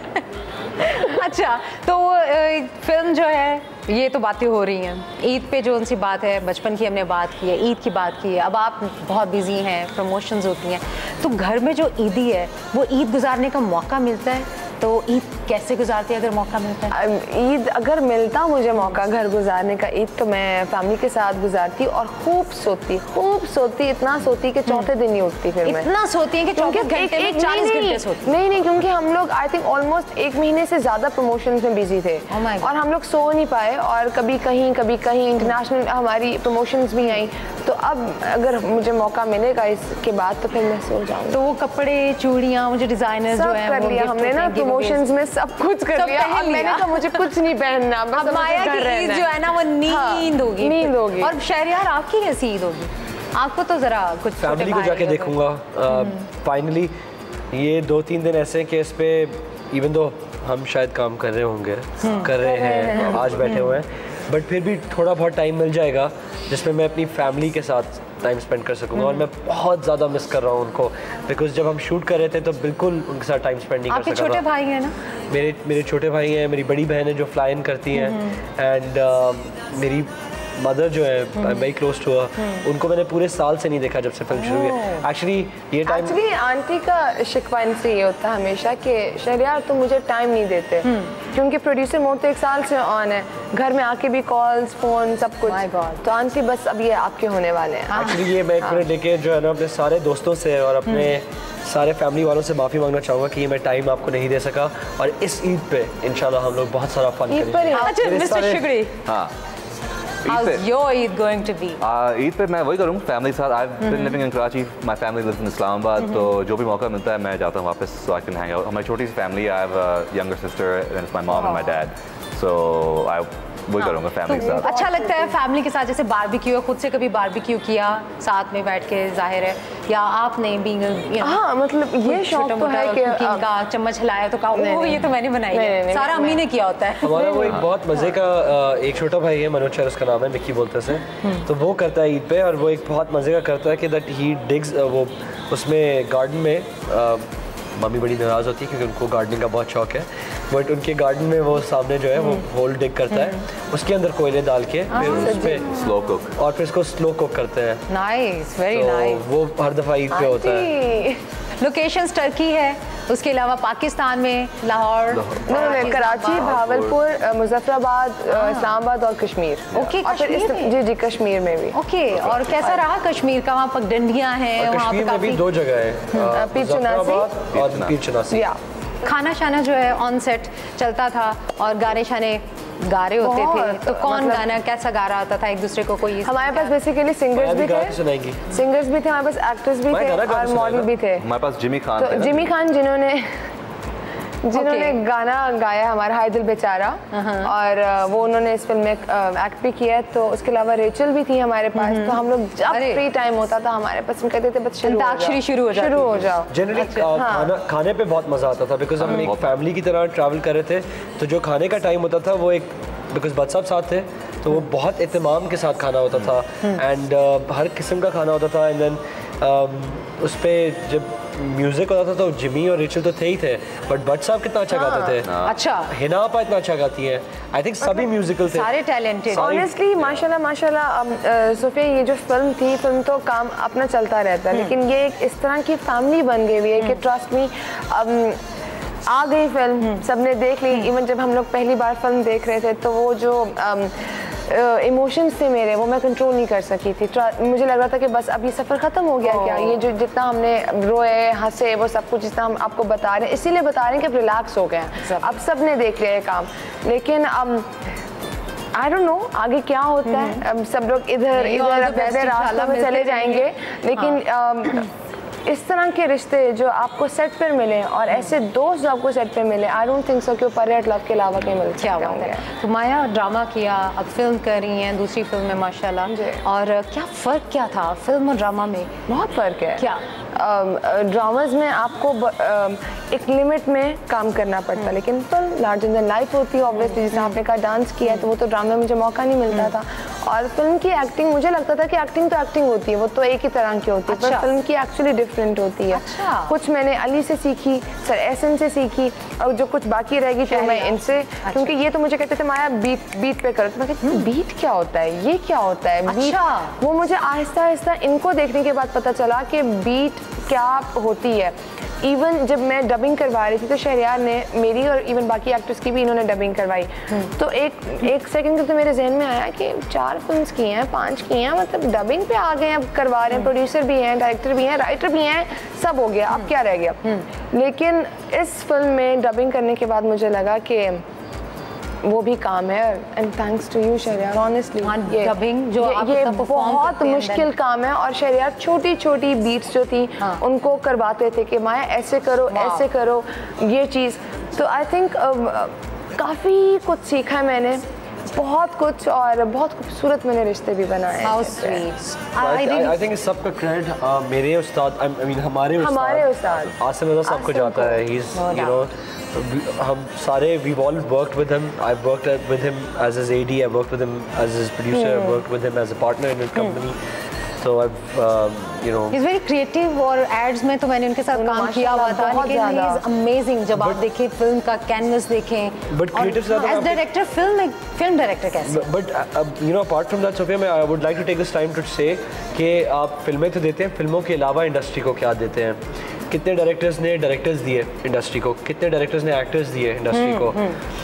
अच्छा, तो फिल्म जो है ये तो बातें हो रही हैं, ईद पे जो उनसी बात है, बचपन की हमने बात की है, ईद की बात की है, अब आप बहुत बिजी हैं, प्रमोशंस होती हैं, तो घर में जो ईदी है वो ईद गुजारने का मौका मिलता है, तो ईद कैसे गुजारती है अगर मौका मिलता है? ईद अगर मिलता मुझे मौका घर गुजारने का, ईद तो मैं फैमिली के साथ गुजारती और खूब सोती, खूब सोती, इतना सोती कि चौथे दिन ही उठती। फिर मैं इतना सोती है कि चौबीस घंटे में चालीस घंटे सोती? नहीं नहीं, क्योंकि हम लोग आई थिंक ऑलमोस्ट एक महीने से ज़्यादा प्रमोशंस में बिजी थे और हम लोग सो नहीं पाए और कभी कहीं कभी कहीं इंटरनेशनल हमारी प्रमोशंस भी आई। तो अब अगर मुझे मौका मिलेगा इसके बाद तो फिर मैं सो जाऊँगी। तो वो कपड़े चूड़ियाँ मुझे डिजाइनर्स जो है कर लिया हमने ना, प्रमोशंस में सब कुछ कर लिया। अब मैंने कहा मुझे कुछ नहीं पहनना, बस अब माया की ईद जो है ना वो नींद होगी, नींद होगी। और शहरयार आपकी कैसी ईद होगी? आपको तो जरा कुछ फैमिली को जाके देखूंगा। फाइनली ये दो तीन दिन ऐसे हैं कि इस पे इवन दो हम शायद काम कर रहे होंगे, कर रहे हैं, आज बैठे हुए हैं, बट फिर भी थोड़ा बहुत टाइम मिल जाएगा जिसमें मैं अपनी फैमिली के साथ टाइम स्पेंड कर सकूंगा। और मैं बहुत ज़्यादा मिस कर रहा हूँ उनको, बिकॉज जब हम शूट कर रहे थे तो बिल्कुल उनके साथ टाइम स्पेंड नहीं कर सका। आपके छोटे भाई हैं ना? मेरे मेरे छोटे भाई हैं, मेरी बड़ी बहन है जो फ्लाई इन करती हैं, एंड uh, मेरी मदर जो है, I am very close to her, उनको मैंने पूरे साल से नहीं देखा जब से फिल्म शुरू हुई है। एक्चुअली ये टाइम एक्चुअली आंटी का शिकवा इनसे ये होता है हमेशा कि शहरयार तुम मुझे टाइम नहीं देते, क्योंकि प्रोड्यूसर मोड तो एक साल से ऑन है, घर में आके भी कॉल्स फोन सब कुछ, तो आंटी बस अब ये आपके होने वाले हैं। एक्चुअली ये मैं एक मिनट लेके जो है ना अपने सारे दोस्तों से और अपने सारे फैमिली वालों से माफ़ी मांगना चाहूँगा कि मैं टाइम आपको नहीं दे सका, और इस ईद पे इंशाल्लाह हम लोग बहुत सारा फन करेंगे। अच्छा मिस्टर शुगरी, हाँ how's your Eid going to be? Eid पे मैं वही करूँगा फैमिली के साथ। I've been living in Karachi, my family lives in Islamabad, तो जो भी मौका मिलता है मैं जाता हूँ वापस, so I can hang out। हमारी छोटी सी family, I have a younger sister and it's my mom and my dad, so I वही करूँगा फैमिली के साथ। अच्छा लगता है फैमिली के साथ, जैसे बारबेक्यू, खुद से कभी बारबेक्यू किया साथ में बैठ के, जाहिर है, या आपने बीइंग यू नो हाँ मतलब ये शौक तो है कि का चम्मच हिलाया तो कहा ओह ये तो मैंने बनाई है, सारा अम्मी ने किया होता है। हमारा वो एक बहुत मजे का एक छोटा भाई है, मनोज सर उसका नाम है, मिक्की बोलते से, तो वो करता है ईद पे, और वो एक बहुत मजे का करता है कि दैट ही डिग्स, वो उसमें गार्डन में, मम्मी बड़ी नाराज़ होती है क्योंकि उनको गार्डनिंग का बहुत शौक है, बट उनके गार्डन में वो सामने जो है वो होल डिग करता है, उसके अंदर कोयले डाल के फिर उस पे स्लो कुक, और फिर इसको स्लो कुक करते हैं। Nice, very nice. वो हर दफ़ा ईद पे होता है। लोकेशंस टर्की है, उसके अलावा पाकिस्तान में लाहौर, कराची, भावलपुर, मुजफ्फराबाद, इस्लामाबाद और कश्मीर। ओके, और फिर जी जी कश्मीर में भी। ओके, और कैसा रहा कश्मीर का? वहाँ पगडंडियाँ हैं, वहाँ कश्मीर में भी दो जगह है, पीर चनासी और पीर चनासी। खाना शाना जो है ऑन सेट चलता था, और गाने शाने गा रहे होते थे, तो कौन मतलब गाना कैसा गा रहा होता था एक दूसरे को? कोई हमारे पास बेसिकली सिंगर्स भी थे, सिंगर्स भी थे हमारे पास, एक्टर्स भी थे और मॉडल भी थे। हमारे पास जिमी खान तो जिमी खान जिन्होंने जिन्होंने okay. गाना गाया हमारा हाय दिल बेचारा, और वो उन्होंने इस फिल्म में एक्ट भी किया है। तो उसके अलावा रेचल भी थी हमारे पास, तो हम लोग जब फ्री टाइम होता था हमारे पास, हम कहते थे बस अंताक्षरी शुरू हो जाओ, शुरू हो जाओ। जनरली खाना खाने पे बहुत मजा आता था, बिकॉज हम एक फैमिली की तरह ट्रैवल कर रहे थे, तो जो खाने का टाइम होता था वो एक, बिकॉज बच्चे सब साथ थे तो वो बहुत एहतमाम के साथ खाना होता था, एंड uh, हर किस्म का खाना होता था। एंड देन uh, उस पर जब म्यूजिक होता था तो जिमी और रिचल तो थे ही थे, बट बट साहब कितना अच्छा गाते थे। अच्छा, हिना आपा इतना अच्छा गाती है, आई थिंक सभी म्यूजिकल थे, सारे टैलेंटेड। ऑनेस्टली माशाल्लाह माशाल्लाह सोफिया, ये जो फिल्म थी, फिल्म तो काम अपना चलता रहता है, लेकिन ये एक इस तरह की फैमिली बन गई हुई है कि ट्रस्ट मी, आ गई फिल्म, सबने देख ली। इवन जब हम लोग पहली बार फिल्म देख रहे थे तो वो जो इमोशंस थे मेरे, वो मैं कंट्रोल नहीं कर सकी थी। मुझे लग रहा था कि बस अब ये सफ़र ख़त्म हो गया क्या, ये जो जितना हमने रोए हंसे वो सब कुछ जितना हम आपको बता रहे हैं, इसीलिए बता रहे हैं कि अब रिलैक्स हो गए, अब सब ने देख लिया ये काम। लेकिन अब आई डोंट नो आगे क्या होता है, अब सब लोग इधर इधर अपने रास्ते में चले जाएंगे, लेकिन इस तरह के रिश्ते जो आपको सेट पर मिले और ऐसे दोस्त जो आपको सेट पर मिले, आई डोंट थिंक सो कि ऊपर रेड लव के अलावा कहीं मिल क्या बात है। तो माया ड्रामा किया, अब फिल्म कर रही हैं, दूसरी फिल्म में माशाल्लाह, और क्या फ़र्क क्या था फिल्म और ड्रामा में? बहुत फ़र्क है। क्या? ड्रामाज में आपको एक लिमिट में काम करना पड़ता है, लेकिन फिल्म लार्जर देन लाइफ होती है ऑब्वियसली। जिसने आपने कहा डांस किया है, तो वो तो ड्रामा में मुझे मौका नहीं मिलता था, और फिल्म की एक्टिंग, मुझे लगता था कि एक्टिंग तो एक्टिंग होती है, वो तो एक ही तरह की होती है, पर फिल्म की एक्चुअली डिफरेंट होती है। अच्छा। कुछ मैंने अली से सीखी, सर एहसन से सीखी, और जो कुछ बाकी रहेगी तो मैं इनसे। अच्छा। क्योंकि ये तो मुझे कहते थे माया बीट बीट पे करो, तो मैं कहती बीट क्या होता है, ये क्या होता है बीट। वो मुझे आहिस्ता आहिस्ता इनको देखने के बाद पता चला कि बीट क्या होती है। इवन जब मैं डबिंग करवा रही थी तो शहरयार ने मेरी और इवन बाकी एक्टर्स की भी इन्होंने डबिंग करवाई, तो एक एक सेकंड तक तो मेरे जहन में आया कि चार फिल्म्स की हैं, पांच की हैं, मतलब डबिंग पे आ गए हैं, अब करवा रहे हैं, प्रोड्यूसर भी हैं, डायरेक्टर भी हैं, राइटर भी हैं, सब हो गया, अब क्या रह गया। लेकिन इस फिल्म में डबिंग करने के बाद मुझे लगा कि वो भी काम है, and thanks to you Shehryar, honestly ये डबिंग जो ये, ये बहुत मुश्किल काम है, और शहरयार छोटी छोटी बीट्स जो थी हाँ. उनको करवाते थे कि माया ऐसे करो ऐसे करो ये चीज़। तो आई थिंक काफ़ी कुछ सीखा है मैंने, बहुत कुछ, और बहुत खूबसूरत मैंने रिश्ते भी बनाए। आई थिंक सबका क्रेडिट मेरे उस्ताद, आई मीन हमारे हमारे उस्ताद आसिम रज़ा साहब को जाता है। ही इज यू नो, हम सारे we all worked with him, I worked with him as his AD, I worked with him as his producer, I worked with him as a partner in his company. So I've um, you know he's very creative और ads में तो मैंने उनके साथ काम किया हुआ था, लेकिन he is amazing। जब आप देखें फिल्म का कैनवस देखें, but creative ज़्यादा as director film film director कैसे? But uh, you know apart from that Sophia, मैं I would like to take this time to say कि आप फिल्में तो देते हैं, फिल्मों के अलावा इंडस्ट्री को क्या देते हैं? कितने डायरेक्टर्स ने डायरेक्टर्स दिए इंडस्ट्री को, कितने डायरेक्टर्स ने एक्टर्स दिए इंडस्ट्री को?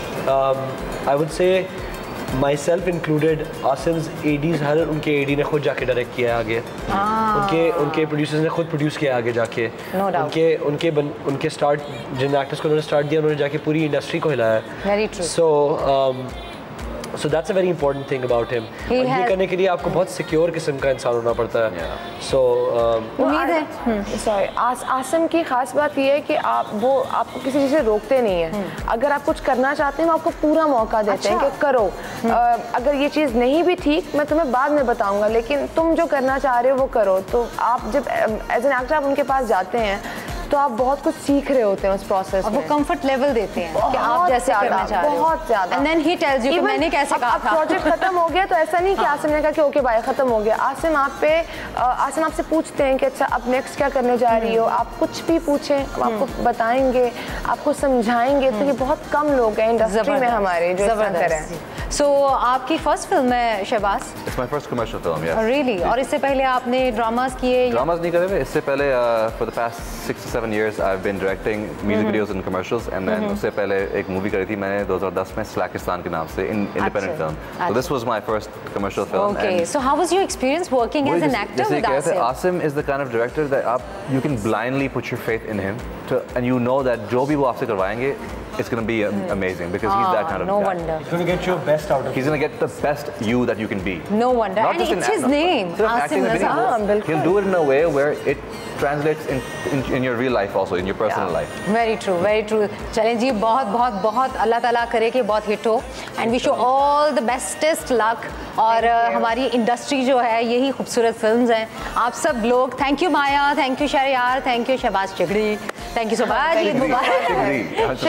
I would say myself included, Asim's ADs हर उनके एडी ने खुद जाके डायरेक्ट किया है आगे, उनके उनके प्रोड्यूसर्स ने खुद प्रोड्यूस किया आगे जाके, no उनके उनके बन, उनके स्टार्ट जिन एक्टर्स को उन्होंने स्टार्ट दिया उन्होंने जाके पूरी इंडस्ट्री को हिलाया। Very true. So um, so that's a very important thing about him। और ये करने के लिए आपको बहुत सिक्योर किस्म का इंसान होना पड़ता है। So उम्मीद है सॉरी आसिम की खास बात ये है कि आप वो आपको किसी चीज़ से रोकते नहीं है। अगर आप कुछ करना चाहते हैं वो आपको पूरा मौका देते हैं कि करो, अगर ये चीज़ नहीं भी ठीक मैं तुम्हें बाद में बताऊंगा, लेकिन तुम जो करना चाह रहे हो वो करो। तो आप जब एज एन एक्टर आप उनके पास जाते हैं तो आप बहुत कुछ सीख रहे होते हैं उस प्रोसेस में। वो कंफर्ट लेवल देते हैं कि आप जैसे करना चाह रहे हो, बहुत ज्यादा। And then he tells you कि मैंने कैसे कहा था। प्रोजेक्ट खत्म हो गया तो ऐसा नहीं कि आसिम ने कहा कि ओके भाई खत्म हो गया। आसिम आप पे आसिम आपसे पूछते हैं कि अच्छा अब नेक्स्ट क्या करने जा रही हो, आप कुछ भी पूछें आपको बताएंगे, आपको समझाएंगे। तो ये बहुत कम लोग हैं इंडस्ट्री में हमारे जो इस तरह हैं। सो आपकी फर्स्ट फिल्म है Shahbaz? It's my first commercial film, yes. Really? और इससे पहले आपने ड्रामास किए? ड्रामास नहीं करे हुए, इससे पहले for the past six to seven years I've been directing music videos and commercials, and then उससे पहले एक मूवी करी थी मैंने दो हज़ार दस में स्लैकिस्तान के नाम से, independent film. So this was my first commercial film. Okay. So how was your experience working as an actor with Asim? Asim is the kind of director that आप you can blindly put your faith in him, to, and you know that जो भी वो आपसे करवाएंगे it's going to be amazing because he's that kind of no guy. wonder. he's going to get your best out of He's going to get the best you that you can be. No wonder. Not And it's his no, name, Asim Nazar. He'll do it in a way where it translates in, in in your real life also, in your personal yeah. life. Very true, very true. चलें जी, बहुत बहुत बहुत अल्लाह ताला करे कि बहुत hit हो, and wish you all the bestest luck। और हमारी इंडस्ट्री जो है यही खूबसूरत फिल्म्स हैं। आप सब लोग, thank you Maya, thank you Shehryar, thank you Shahbaz Shigri, thank you so much, Eid मुबारक।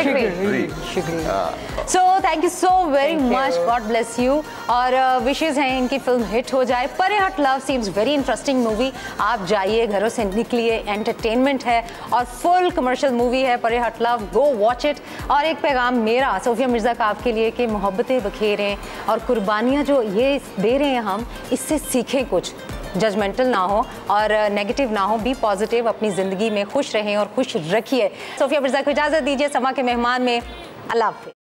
So thank you so very much, god bless you. और विशेज़ हैं इनकी फिल्म हिट हो जाए। Parey Hut love seems very interesting movie, आप जाइए, घरों से निकलिए, एंटरटेनमेंट है और फुल कमर्शियल मूवी है Parey Hut love, go watch it. और एक पैगाम मेरा सोफिया मिर्ज़ा का आपके लिए कि मोहब्बतें बखेरें और कुर्बानियाँ जो ये दे रहे हैं हम, इससे सीखें कुछ, जजमेंटल ना हो और नेगेटिव ना हो, बी पॉजिटिव, अपनी ज़िंदगी में खुश रहें और खुश रखिए। सोफिया मिर्ज़ा को इजाज़त दीजिए समा के मेहमान में। अल्लाह हाफ़िज़।